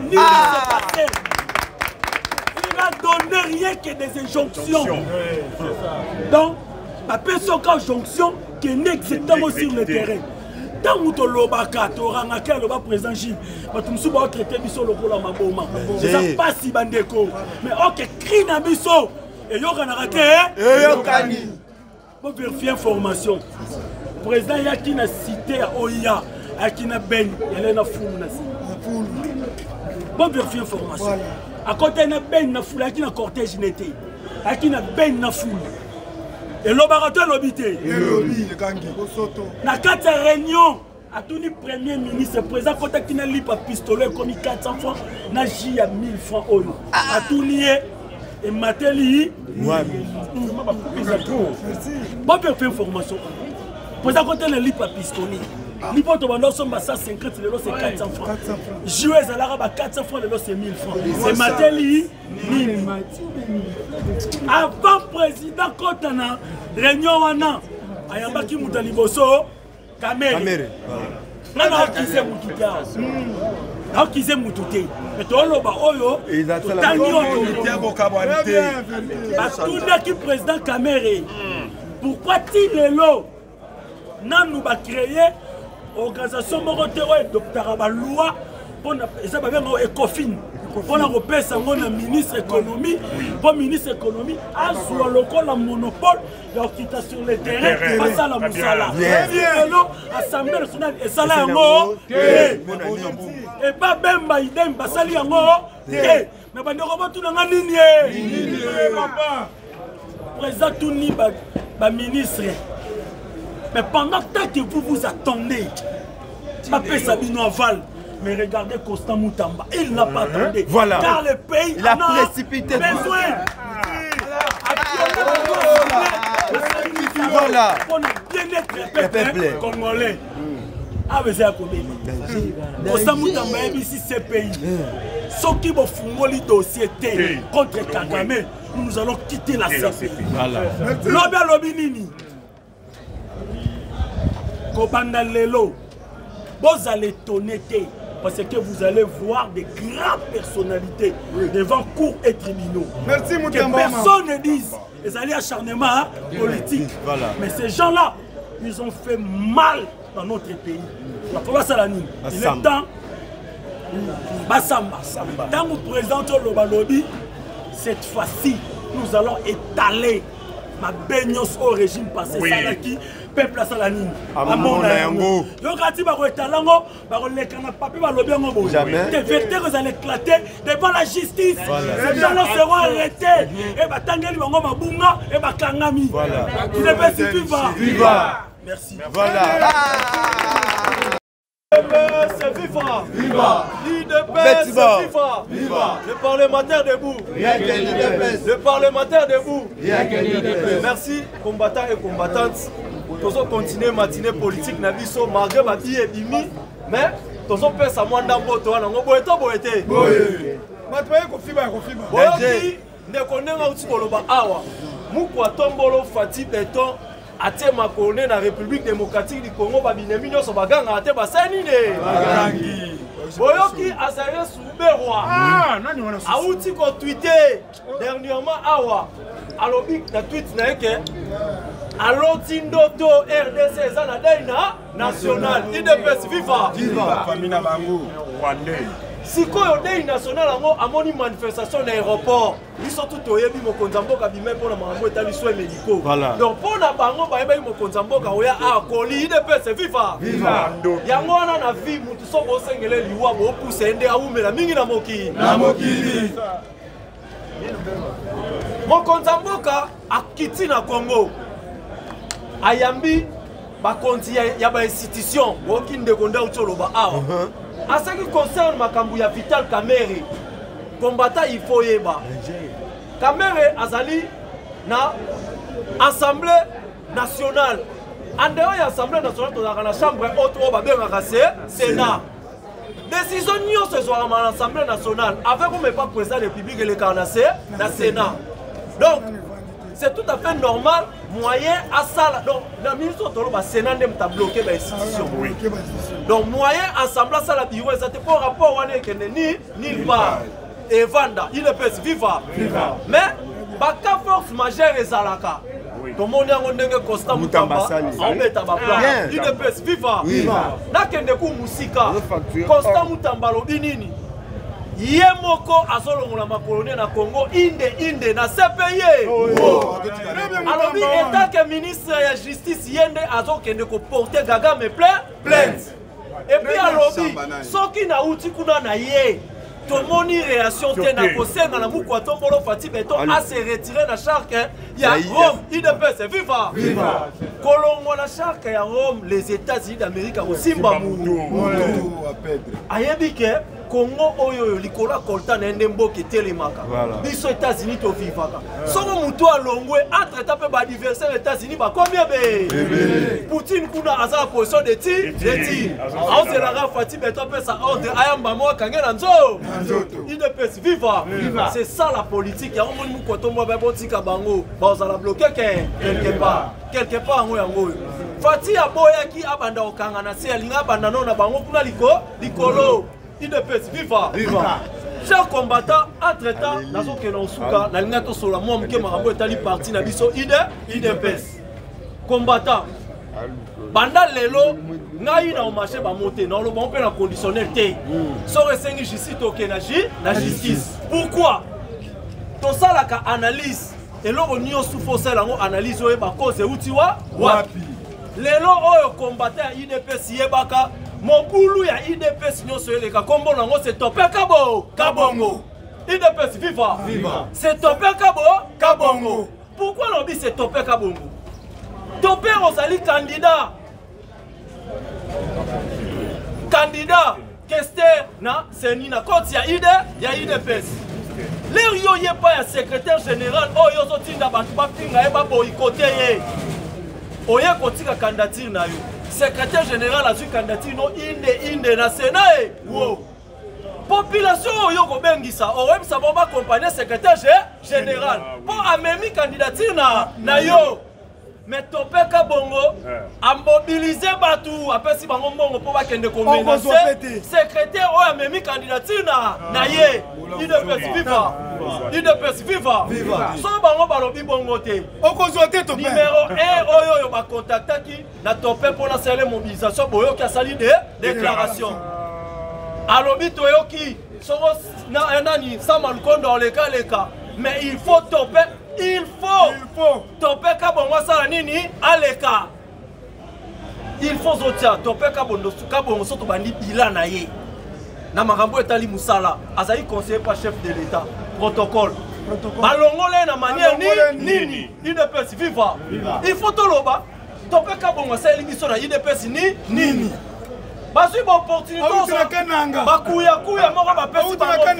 Donner rien que des injonctions. Donc, la personne qui a injonction qui est exactement sur le terrain. Tant que tu as le président Gilles, tu vas traiter biso le rôle à ma boma. Je ne sais pas si bandeko. Mais ok, crie na biso. Et yo kana raté. Pour vérifier information. Le président Yaki na cité à Oya, Yaki na Ben, il est na foule na foule. Pour vérifier information. À côté de Ben na foule, qui na cortège n'était, qui na Ben na foule. Et l'obarateur l'obité. Na 4 réunions, à tout le premier ministre, président côté qui na lipa pistolet comme 400 francs, na J à 1000 francs euro. À tout lié et Mateli. Bon faire information. Président côté na lipa pistolet. Lipo to bando somba 150 c'est 400 francs. Jouer à la 400 francs c'est 1000 francs. C'est Mateli. Avant président Kotana, réunion wana ayamba ki mutali boso Kamere. Nana kize mututa. Na kize mutute. Mais to loba oyo. Batunda ki président Kamere. Pourquoi t-il là? Nan nous va créer organisation morotero et docteur Abalua pour ça va bien ECOFIN mpona kopesa yango na ministre économie mpo ministre économie azwa lokola monopole ya okita sur le terrain basala mosala lelo assemblée nationale esala yango te eba bemba idem basali yango te me bandeko batunanga nini papa président tuni baministre. Mais pendant que vous vous attendez, Mbappé Sabino aval, mais regardez Constant Moutamba, il n'a pas attendu. Voilà. Car le pays a précipité besoin. Voilà. On a bien être peuple congolais. Ah, mais c'est à côté. Constant Moutamba est ici, ce pays. Ceux qui vont fouiller le dossier contre Kagame, nous allons quitter la CPI. Voilà. Lobby Nini. Kobanda Lelo, vous allez étonner parce que vous allez voir des grandes personnalités devant cours et tribunaux. Merci, que personne ne dise. Ils allaient acharnement politique. Voilà. Mais ces gens-là, ils ont fait mal dans notre pays. Il est temps. Bassamba. Quand vous présentez le Lobby, cette fois-ci, nous allons étaler ma baignos au régime passé. Salaki. Peuple à Salanine. Des vérités que vous allez éclater devant la justice. Ces gens-là seront arrêtés. Et Batangeli Bango Mabunga et Bakangami. Qui ne peut se vivre. Merci. Voilà. C'est viva! Viva! L'IDPS, c'est viva! Viva! Le parlementaire debout! Le parlementaire debout! Merci, combattants et combattantes. Nous allons continuer matinée politique na biso malgré ma vie et bimi, mais nous allons faire ça moins d'amboto. On va boiter. Matoye kofiba. Boki ne connaît pas koloba awa. Mukwa tombolo fati beton. Até ma connaît la République démocratique du Congo babinemi nyoso baganga até basani ne. Bagangi. Boyoki asaye souberwa. Ah, nani wana souberwa. Auti ko tweeter dernièrement awa. Alobi na tweet na yeke. Alotindoto RDC ezana daina national. IDPS viva. Viva. Famina bangu. Wande. Sikoyo dei national ango amoni manifestation na aéroport. Biso tout oyebi mokonza mboka bimé pona mambo etali soins médicaux. Donc pona bango bayeba mokonza mboka oya akoli IDPS viva. Viva. Yango wana na vie mutu soko sengele liwa bo pousse ende aumela mingi na moki. Na mokili. Mokonza mboka akiti na Congo. Ayambi bakonzi ya ba institution woki ndekonda utoloba awa. En ce qui concerne Makambu ya Vital Kamerhe, combattant il faut yeba. Kamerhe azali na Assemblée nationale. En dehors de l'Assemblée nationale, on a la chambre haute au Babengaka Sénat. Décision nyonso ezwaka na l'Assemblée nationale avec ou pas président de la République et le Canacé na Sénat. Donc c'est tout à fait normal, moyen à ça. Donc, le ministre de le Sénat n'a pas bloqué l'institution. Donc, moyen ensemble à ça, la bureau, ça pour rapport à ni part. Et Vanda, il est peut viva. Mais, baka force majeure et Zalaka. Tout le monde a un constat Moutamba. On met à ma place. Il est peut viva. N'a qu'un de coups Moussika. Constat Moutamba, l'obinini. Yemoko azolongo na makolonie na Congo inde na CPI. Alors état que ministre de la justice yende azokende ko porter gaga me plainte. Et puis alobi soki na uti kuna na ye tomoni réaction te na kosenga na mukwa tombolo fati beton a se retirer na charque ya Rome IDPS c'est viva. Kolongo na charque ya Rome les États-Unis d'Amérique au Simba Mundu. Ayebike Congo oyo likola kolta na ndembo ketelemaka. Biso États-Unis to vivaka. Soko mutu alongwe entre tape ba adversaire États-Unis ba combien be? Poutine kuna azala position de tir. On se la rafati beto pesa ordre ayamba mo kangela nzo. IDPS viva. C'est ça la politique. Ya omoni mukoto mo ba botika bango. Ba ozala bloquer quelque part ngo yango. Fati ya boya ki abanda okanga na se alinga abanda no na bango kuna likolo. IDPS viva. Chers combattants, entre-temps, nous sommes na lingato sola mo mke marambo etali parti na biso IDPS. Combattants, banda lelo ngai na marché ba monter na lo bon pe na conditionnel té so resengi justice toke na justice pourquoi to sala ka analyse eloko nyonso fo sala ngo analyse oyo ba cause utiwa wapi lelo oyo combattant ya IDPS yebaka mobulu ya IDPS nyonso eleka kombo nango c'est Topé Kabongo IDPS viva c'est Topé Kabongo pourquoi l'on dit c'est Topé Kabongo Topé Rosali candidat Kester na seni na koti ya IDPS l'air yo ye pas ya secrétaire général oyo zo tinda bantu ba pinga e ba boycotter ye oye kotika candidature na yo secrétaire général a su candidature no inde na Sénat wo population oyo ko bengisa o web sa bomba accompagner secrétaire général pour amemi candidature na yo mais Topé Kabongo a mobilisé batu apesi bango mbongo pour bakende ko menacer secrétaire o amemi candidature na ye IDPS viva so bango balobi bongo te okozwa Topé numéro 1 oyo ba contactaki na Topé pour la célébrer mobilisation boyo ki asali de déclaration alobi toyoki soko na nani Samuel Kondo leka mais il faut Topé il faut Topé Kabongo sala nini aleka il faut zotia Topé Kabongo soto bandi bila na ye na makambo etali musala azali conseiller par chef de l'état protocole balongole na manière nini IDPS viva il faut toloba Topé Kabongo sala biso na IDPS nini basi ba opportunité bakuya moko ba pesi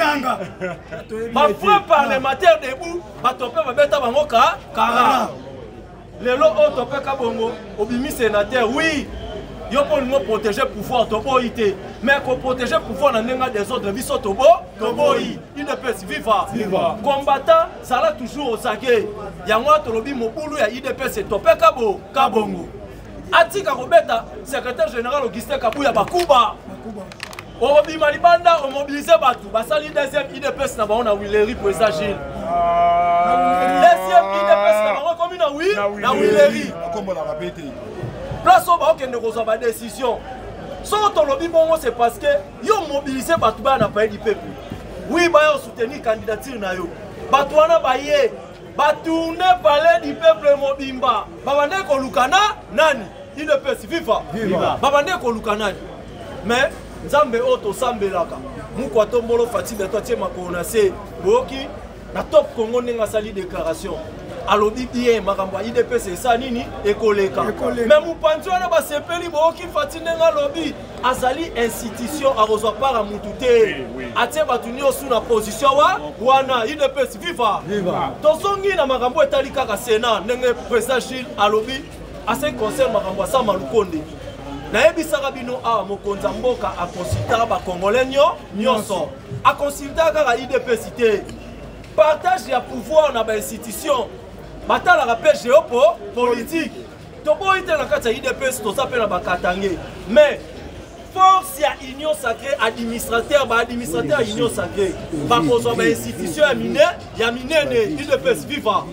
ba frère parlementaire debout ba Topé ba beta bango kara lelo o Topé Kabongo obimi sénateur oui yo pour nous protéger pouvoir toboité mais ko protéger pouvoir na ndenga des autres biso toboyi IDPS viva combattant ça là toujours au saké yango tolobi mobulu ya IDPS et Topé Kabongo atika kobeta secrétaire général Augustin Kabuya bakuba obima libanda o mobiliser batu basali deuxième IDPS na baona Willery pour ça Gilles deuxième IDPS na baona comme na Willery kombo la répéter place au ba okende kozwa ba décision so tolobi bongo c'est parce que yo mobiliser batu ba na pays du peuple oui ba yo soutenir candidature na yo batu wana baye batourne palais du peuple mobimba babande ko lukana nani IDPS viva babande ko lukana mais nzambe oto sambelaka mukwa tombolo Fatima to tie makona se boki na top Congo nenga sali déclaration alobi bien makambo IDPS esa nini ekoleka mais mupanzi wana basepeli boki Fatima nenga lobi azali institution arozwa para mutute atie batu nyonso na position wana IDPS viva tozongi na makambo etali kaka Sénat ndenge président Gilles alobi ase concert makambo sa malukonde na ebisaka bino awa mokonza mboka akonsultaka ba congolais nyonso akonsultaka kaka IDPS te partage ya pouvoir na ba institution batalaka pe géopolitique toboyi te na kati ya IDPS toza pe na bakatange mais force ya union sacrée administrateur ya union sacrée bakozwa ba institution ya minene IDPS viva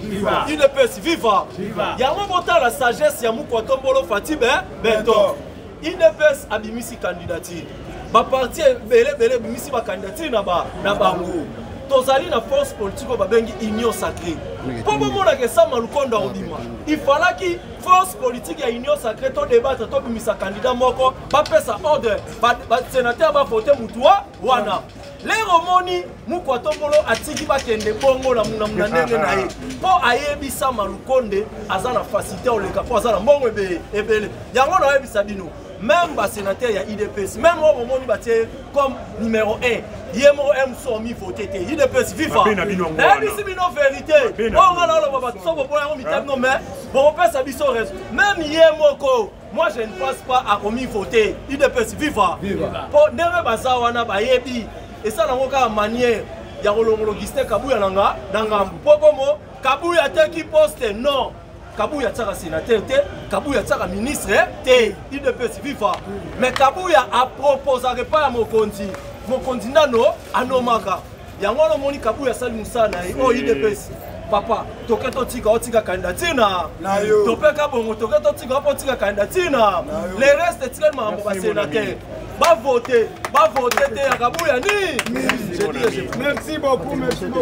yango botala sagesse ya Mukwato Mbolo Fatima Beto IDPS abimisi candidature ba parti bele bimisi ba candidature na bango tozali na force politique ba bengi union sacrée pour bomona ke Samuel Kondo obima il fallait que force politique ya union sacrée to débattre to bimisa candidat moko ba pesa ordre ba sénateur ba voter mutua wana lero moni Mukwato Mbolo atiki ba kende bongo na muna ndenge na ye po ayebisa Samuel Kondo azana facilité oleka po azana mbongo ebele yango na yebisa bino même ba sénateur ya IDPS même au moni batie comme numéro 1 yemo M somi voté te IDPS viva na bisi bino vérité on va là le baba so bo yango mitabno mais bon pesa biso reste même yemoko moi je ne pense pas à commis voter IDPS viva pour ndenge baza wana bayebi et ça nango ka manière ya kolongolo Augustin Kabuya nanga pokomo Kabuya te ki poste non Kabuya tsaka sénateur te Kabuya tsaka ministre te IDPS viva mais Kabuya a proposé pas à mokonzi nano anomaka yango na moni Kabuya sali musana o IDPS papa toke totika otika candidature na yo topeka bongo toke totika otika candidature na le reste tika mambo ba sénateur va voter te akabuya ni. Merci beaucoup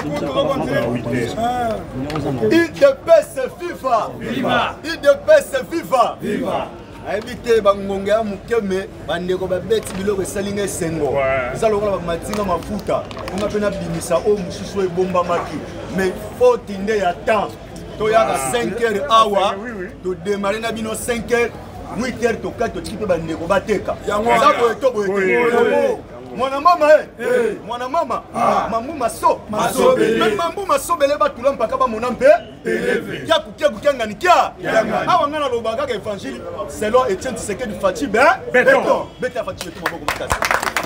IDPS viva IDPS viva Habité bangonga ya mukeme bandeko babeti biloko esalinga esengo eza lokola bamatinga mafuta onga pena bimisa o mususu ebomba maki mais faute nde ya temps to yaka 5h awa to démarrer na bino 5h 8h to 4 to tipe bandeko bateka eza boye to boye Mwana mama mambu maso même mambu maso bele batula mpaka ba monampe kia kukanga ni kia awa ngana lobaka ka évangile selon Etienne Tshisekedi Fachi beton beta Fachi beton maboko makasi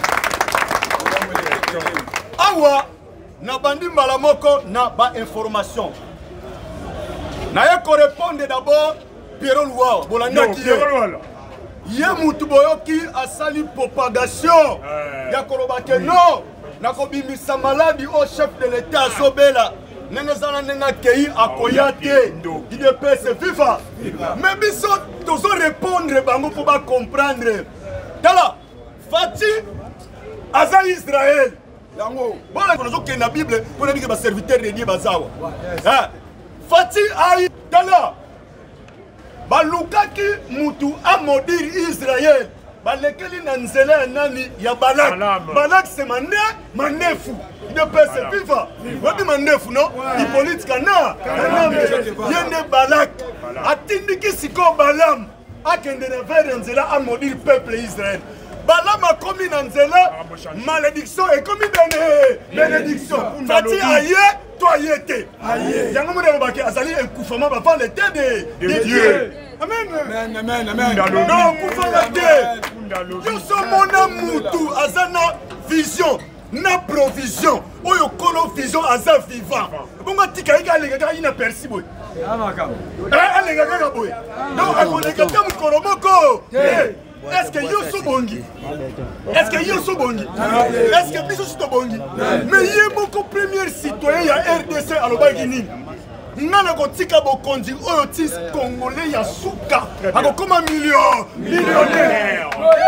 awa na bandi mbala moko na ba information na ye correspondre d'abord Pierrot Louao bolanda ki ye mutu boyoki asali propagation ya kolobake no nakobimisa maladi au chef de l'état asobela nenge zana nenga kei akoya te IDPS viva mais biso tozo répondre bango pour ba comprendre tala Fachi aza Israël yango bona kozo ke na Bible pona bike ba serviteur de Dieu bazawa Fachi ai tala balukaki mutu a maudire Israël balekeli na nzela ya nani ya Balak c'est manefu IDPS viva wapi manefu no Hippolyte Kana yende Balak atindiki siko Balam akende na vers nzela a maudire peuple Israël Balam a commis na nzela malédiction et commis bénédiction Fachi aye toi yete yango mona baki azali ekufama ba par le tête de Dieu amen non kufama te yo so mona mutu azana vision na provision oyo kolo vision aza vivant bongo tika ika lenga ina perci boy alenga kaka boy donc akoleka ta mukolo moko est-ce que yo so bongi est-ce que yo so bongi est-ce que biso so bongi mais ye moko premier citoyen ya RDC alobaki nini ngana kotika bokonzi oyo tis congolais ya suka akokoma millionnaire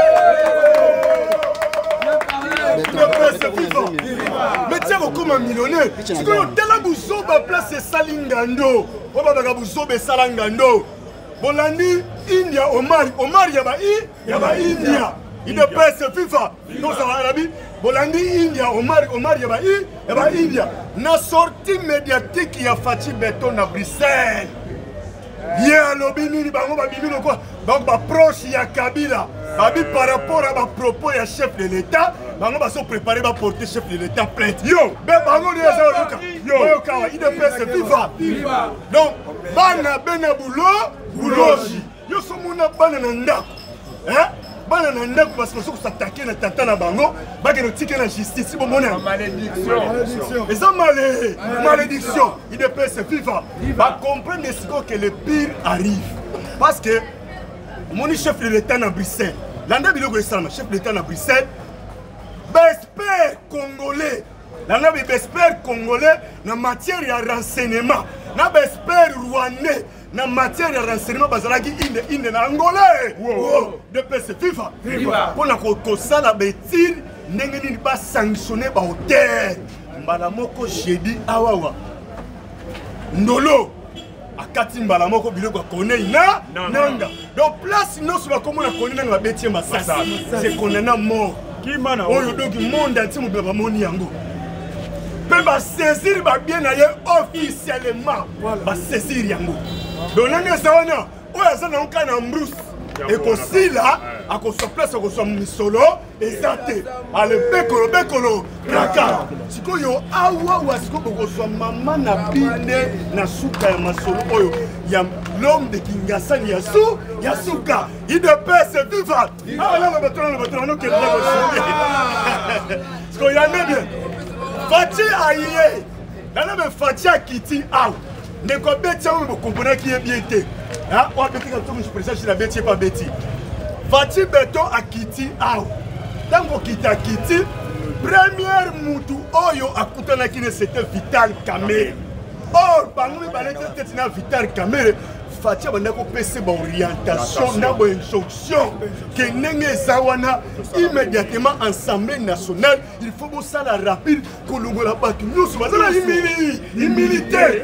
mais tiens okoma millionnaire sikoyo tala buzoba place esalingando obabaka buzoba esalangando bolandi India Omar yaba India IDPS viva non ça va arabi bolandi India Omar yaba India na sortie médiatique ya Fachi Beton na Bruxelles ye lobi nini bango babimi loko bango ba proche ya Kabila babi par rapport à ba propos ya chef de l'état bango ba so préparer ba porter chef de l'état plainte yo be bango ni ça loka yo kawa IDPS viva donc bana bena buloji yo so mona bana na ndako bana na ndako parce que so s'attaquer na tata na bango ba ke no tike na justice bo mona malédiction et ça malédiction IDPS viva ba comprendre que le pire arrive parce que mon chef de l'état na Bruxelles landa biloko esama chef de l'état na Bruxelles bespère congolais landa bespère congolais na matière ya renseignement na bespère rwandais na matière de renseignement bazalaki inde na angolais IDPS viva pona ko sala betine ndenge nini ba sanctionner ba hôtel mbala moko jeudi awawa ndolo akati mbala moko biloko akone nanga donc place nyonso bakomona kone nanga babetie masasi c'est condamné mort oyo donc monde entier mo bamoni yango pe ba saisir ba bien na ye officiellement ba saisir yango donc nanga sawana oyo azana okana mbruce ekosila akoso place akoso misolo ezate ale bekolo raka sikoyo awa wasiko bokoso mama na bine na suka ya masolo oyo ya l'homme de Kingasani ya suka IDPS viva ala le batona no kele sikoyo ya bien Fachi aye dana me Fachi akiti out ne ko betia mo comprendre qui est bien été ah on peut dire que je présente chez la bêtise pas bêtise Fachi Beton a quitté out tant qu'on quitte a quitté première mutu oyo akutana qui ne c'était Vital Kamerhe or bango mibale tete na Vital Kamerhe fatia banda kopesa ba orientation na ba injonction que ndenge eza wana immédiatement Assemblée nationale il faut bosala rapide kolongola bato nyonso bazala immunité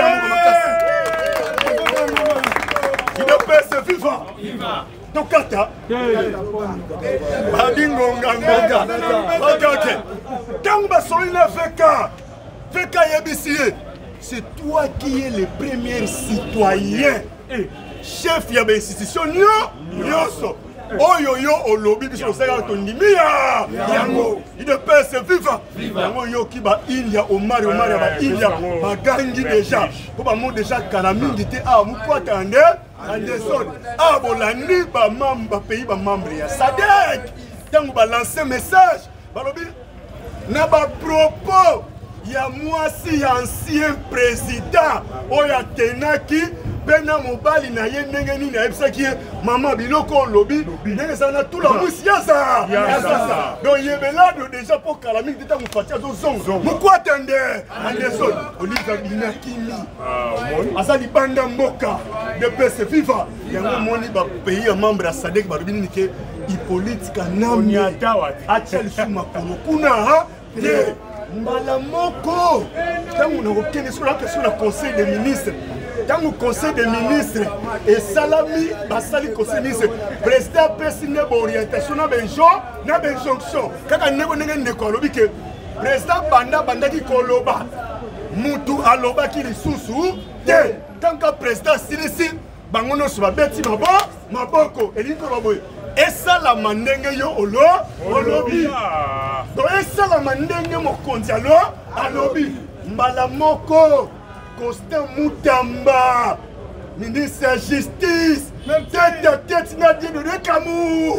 idepese viva tokata babingongangonga ok ntango basoli na VK yebisi c'est toi qui es le premier citoyen chef ya institution nyonso oyo yo olobi biso osaka tondimia yango idepese viva yango yoki ba India Omar ya ba India bagangi déjà po bamo déjà kala mingi te a mukwata Anderson a bolandi ba membre pays ba membre ya SADC tango ba lancer message balobi na ba propos ya mwasi ya ancien président oya tenaki bena mobali na ye ndenge nini ayebisaki ye mama biloko lobi ndenge eza na tula mwisi yaza donc yebelado déjà po kala mingi te ntango fati azozonga mokwata nde Anderson oliva binakimi aza libanda mboka depese viva yango moni bapays ya membre ya SADC balobi nini ke Hippolyte Kanambe atia lisu makolo kuna te mbala moko tango nakokende sur la conseil des ministres tango conseil des ministres esalami basali conseil des ministres président apesi nde baorientation na benjonction kaka ndenge ndeko alobi ke président bandaki koloba mutu alobaki lisusu te tanka président asilisi bango nyonso babeti maboko elingi koloba boye esalama ndenge yo olobi to esalama ndenge mokonzi alobi mbala moko Constant Mutamba ministre ya justice tête à tête na Dieu de Kamou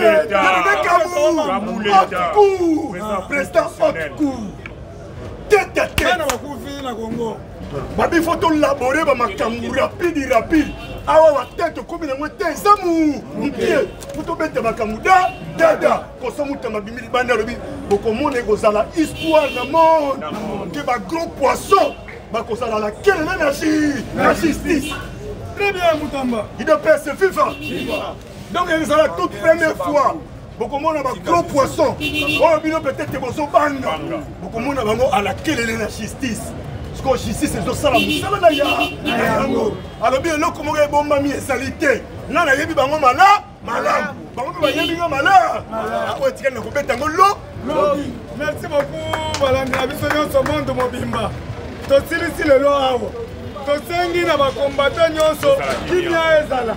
président haute cour tête à tête babi photo laborer ba makambu rapide awa wa tête komi na ngwe te zamu mpie photo bete makambu dada kosa mutamba bimili banda lobi bokomone kozala histoire na monde que ba gros poisson bakosala la quelle la justice. Très bien Mutamba. Il doit passer FIFA. Donc il est la toute première fois. Beaucoup de monde a gros poisson. Oh bino peut-être bozo banga. Beaucoup de monde a à la quelle la justice. Parce que la justice c'est ça la musala na ya. Alors bien là comment est bomba mi salité. Nana yebi bango malam. Bango ba yebi mala. Ako etika na kobeta ngolo. Merci beaucoup Balanga biso nyonso monde mobimba. Tosilisi lelo awa tosengi na bakombata nyonso kimia ezala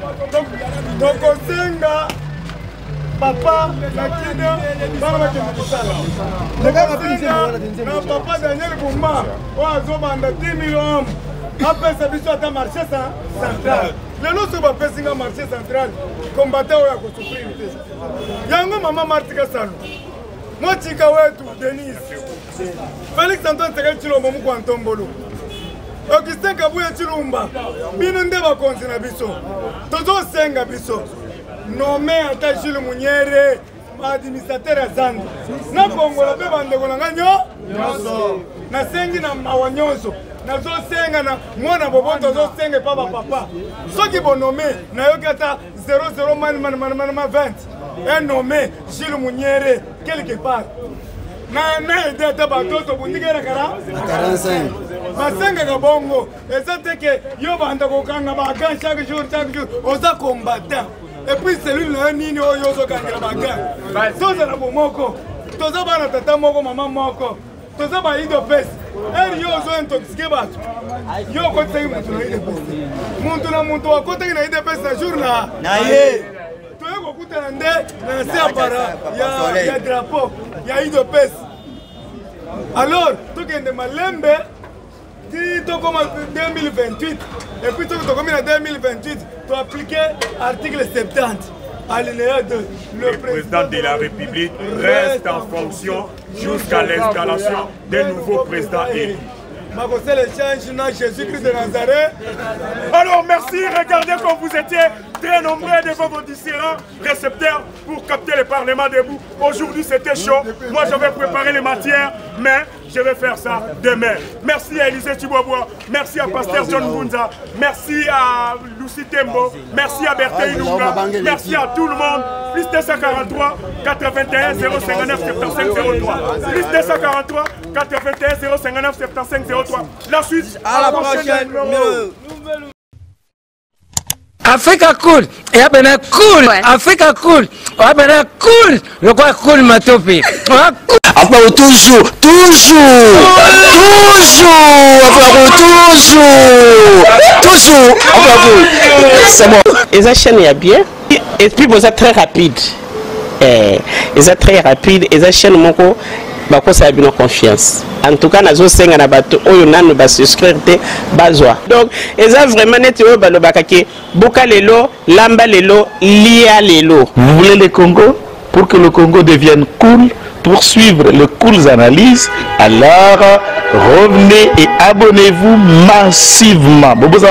tokosenga papa na kina bana bakende kosala na papa Daniel Bumba oyo azobanda 10 millions apesa biso ata marché central lelo so bapesinga marché central kombata oyo akosufrir te yango mama Martika Salo motika wetu Denise Félix Antoine Tshisekedi Tshilombo mukwa Ntombolo Augustin Kabuya Tshilumba bino nde bakonzi na biso tozosenga biso nome ata Jules Munyere administrateur ya Zando na kongola mpe bandeko na nga nyonso nasengi na mawa nyonso nazosenga na mwana boboto tozosenga epa bapapa soki bonome nayoki ata 00 un nommé Jules Munyere quelque part na aide ata batoto bundikera kara 45 basengaka bongo eza te ke yo banda kokanga bagan chaque jour oza combattant et puis celui na nini oyo ozokangela bagan tozala bomoko toza bana tata moko mama moko toza ba idopes eri yo ozo intoxique bato yo kotisaki mutu na idopes muntu na muntu akotaki na idopes na jour na ye toye kokutana nde na nse ya para ya drapeau ya idopes alors tokende malembe ti tokoma 2028 et puis tokomi na 2028 to appliquer article 70 alinéa 2 le président de la République reste en fonction jusqu'à l'installation des nouveaux présidents élus. Jésus-Christ de Nazareth. Alors merci, regardez comme vous étiez très nombreux devant vos différents récepteurs pour capter le Parlement debout. Aujourd'hui, c'était chaud. Moi, je vais préparer les matières, mais je vais faire ça demain. Merci à Élisée Chibobois, merci à Pasteur John Bunza, merci à Lucie Tembo, merci à Berthe Inunga, merci à tout le monde. Plus 243 81 059 75 03. Plus 243 81 059 75 03. La suite à la prochaine. Africa cool, et à ben cool, Africa cool, à ben cool, le quoi cool ma topi. Après toujours, c'est bon. Et ça chaîne est bien, et puis vous êtes très rapide. Ils êtes très rapide, et ça chaîne mon co. Bako ça a bien confiance. En tout cas, nazo senga na bato oyo nanu ba souscrire te bazwa. Donc, eza vraiment net yo ba lobakake boka lelo, lamba lelo, lia lelo. Vous voulez le Congo pour que le Congo devienne cool, pour suivre les cool analyses, alors revenez et abonnez-vous massivement.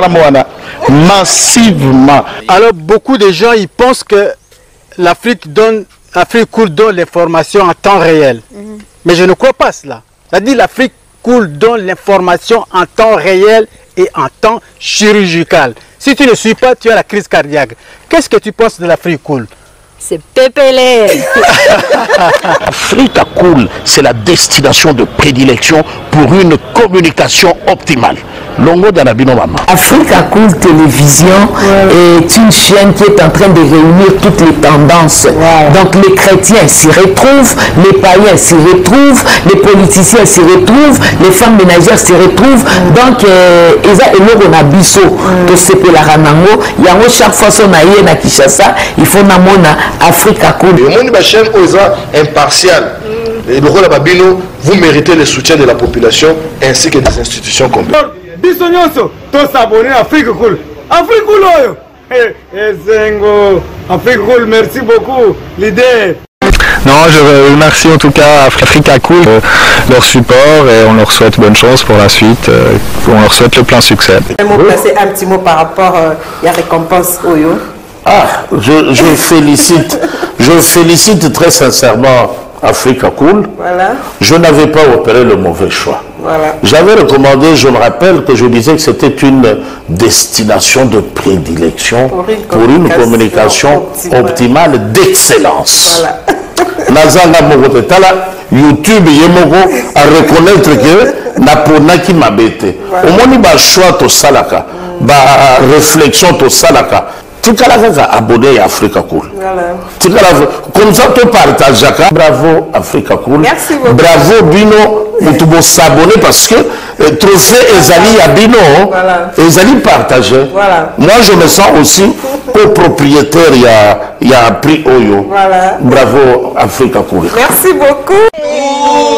Massivement. Alors beaucoup de gens ils pensent que l'Afrique cool donne l'information en temps réel. Mais je ne crois pas cela. C'est-à-dire l'Afrique cool donne l'information en temps réel et en temps chirurgical. Si tu ne suis pas, tu as la crise cardiaque. Qu'est-ce que tu penses de l'Afrique cool? C'est pépélé. Africa Cool, c'est la destination de prédilection pour une communication optimale. Longo Danabino Mama. Africa Cool Télévision est une chaîne qui est en train de réunir toutes les tendances. Donc les chrétiens s'y retrouvent, les païens s'y retrouvent, les politiciens s'y retrouvent, les femmes ménagères s'y retrouvent. Donc Eza Eloro Nabiso, de Sepelaranango, Yango chaque fois son aïe na Kishasa, il faut namona Africa Cool. Le monde chaîne Oza impartial. Et le rôle de Babino, vous méritez le soutien de la population ainsi que des institutions complètes. Bisognoso, tous s'abonner à Africa Cool. Africa Cool, Zengo, Africa Cool, merci beaucoup, l'idée. Non, je remercie en tout cas Africa Cool leur support et on leur souhaite bonne chance pour la suite. On leur souhaite le plein succès. Placer un petit mot par rapport à la récompense Oyo. Je félicite très sincèrement Africa Cool. Voilà. Je n'avais pas opéré le mauvais choix. Voilà. J'avais recommandé, je me rappelle que je disais que c'était une destination de prédilection pour une communication optimale d'excellence. Nazanga Mogote Tala, YouTube Yemoko à reconnaître que Naponaki Mabete. Au moins, il choix to salaka, réflexion to salaka. Tu as abonné à Africa Cool. Comme ça, tu partages. Bravo Africa Cool. Merci beaucoup. Bravo Bino. Tu peux s'abonner parce que trophée Ezali à Bino. Ezali partagé. Moi, je me sens aussi copropriétaire. Il y a un prix Oyo. Bravo Africa Cool. Merci beaucoup.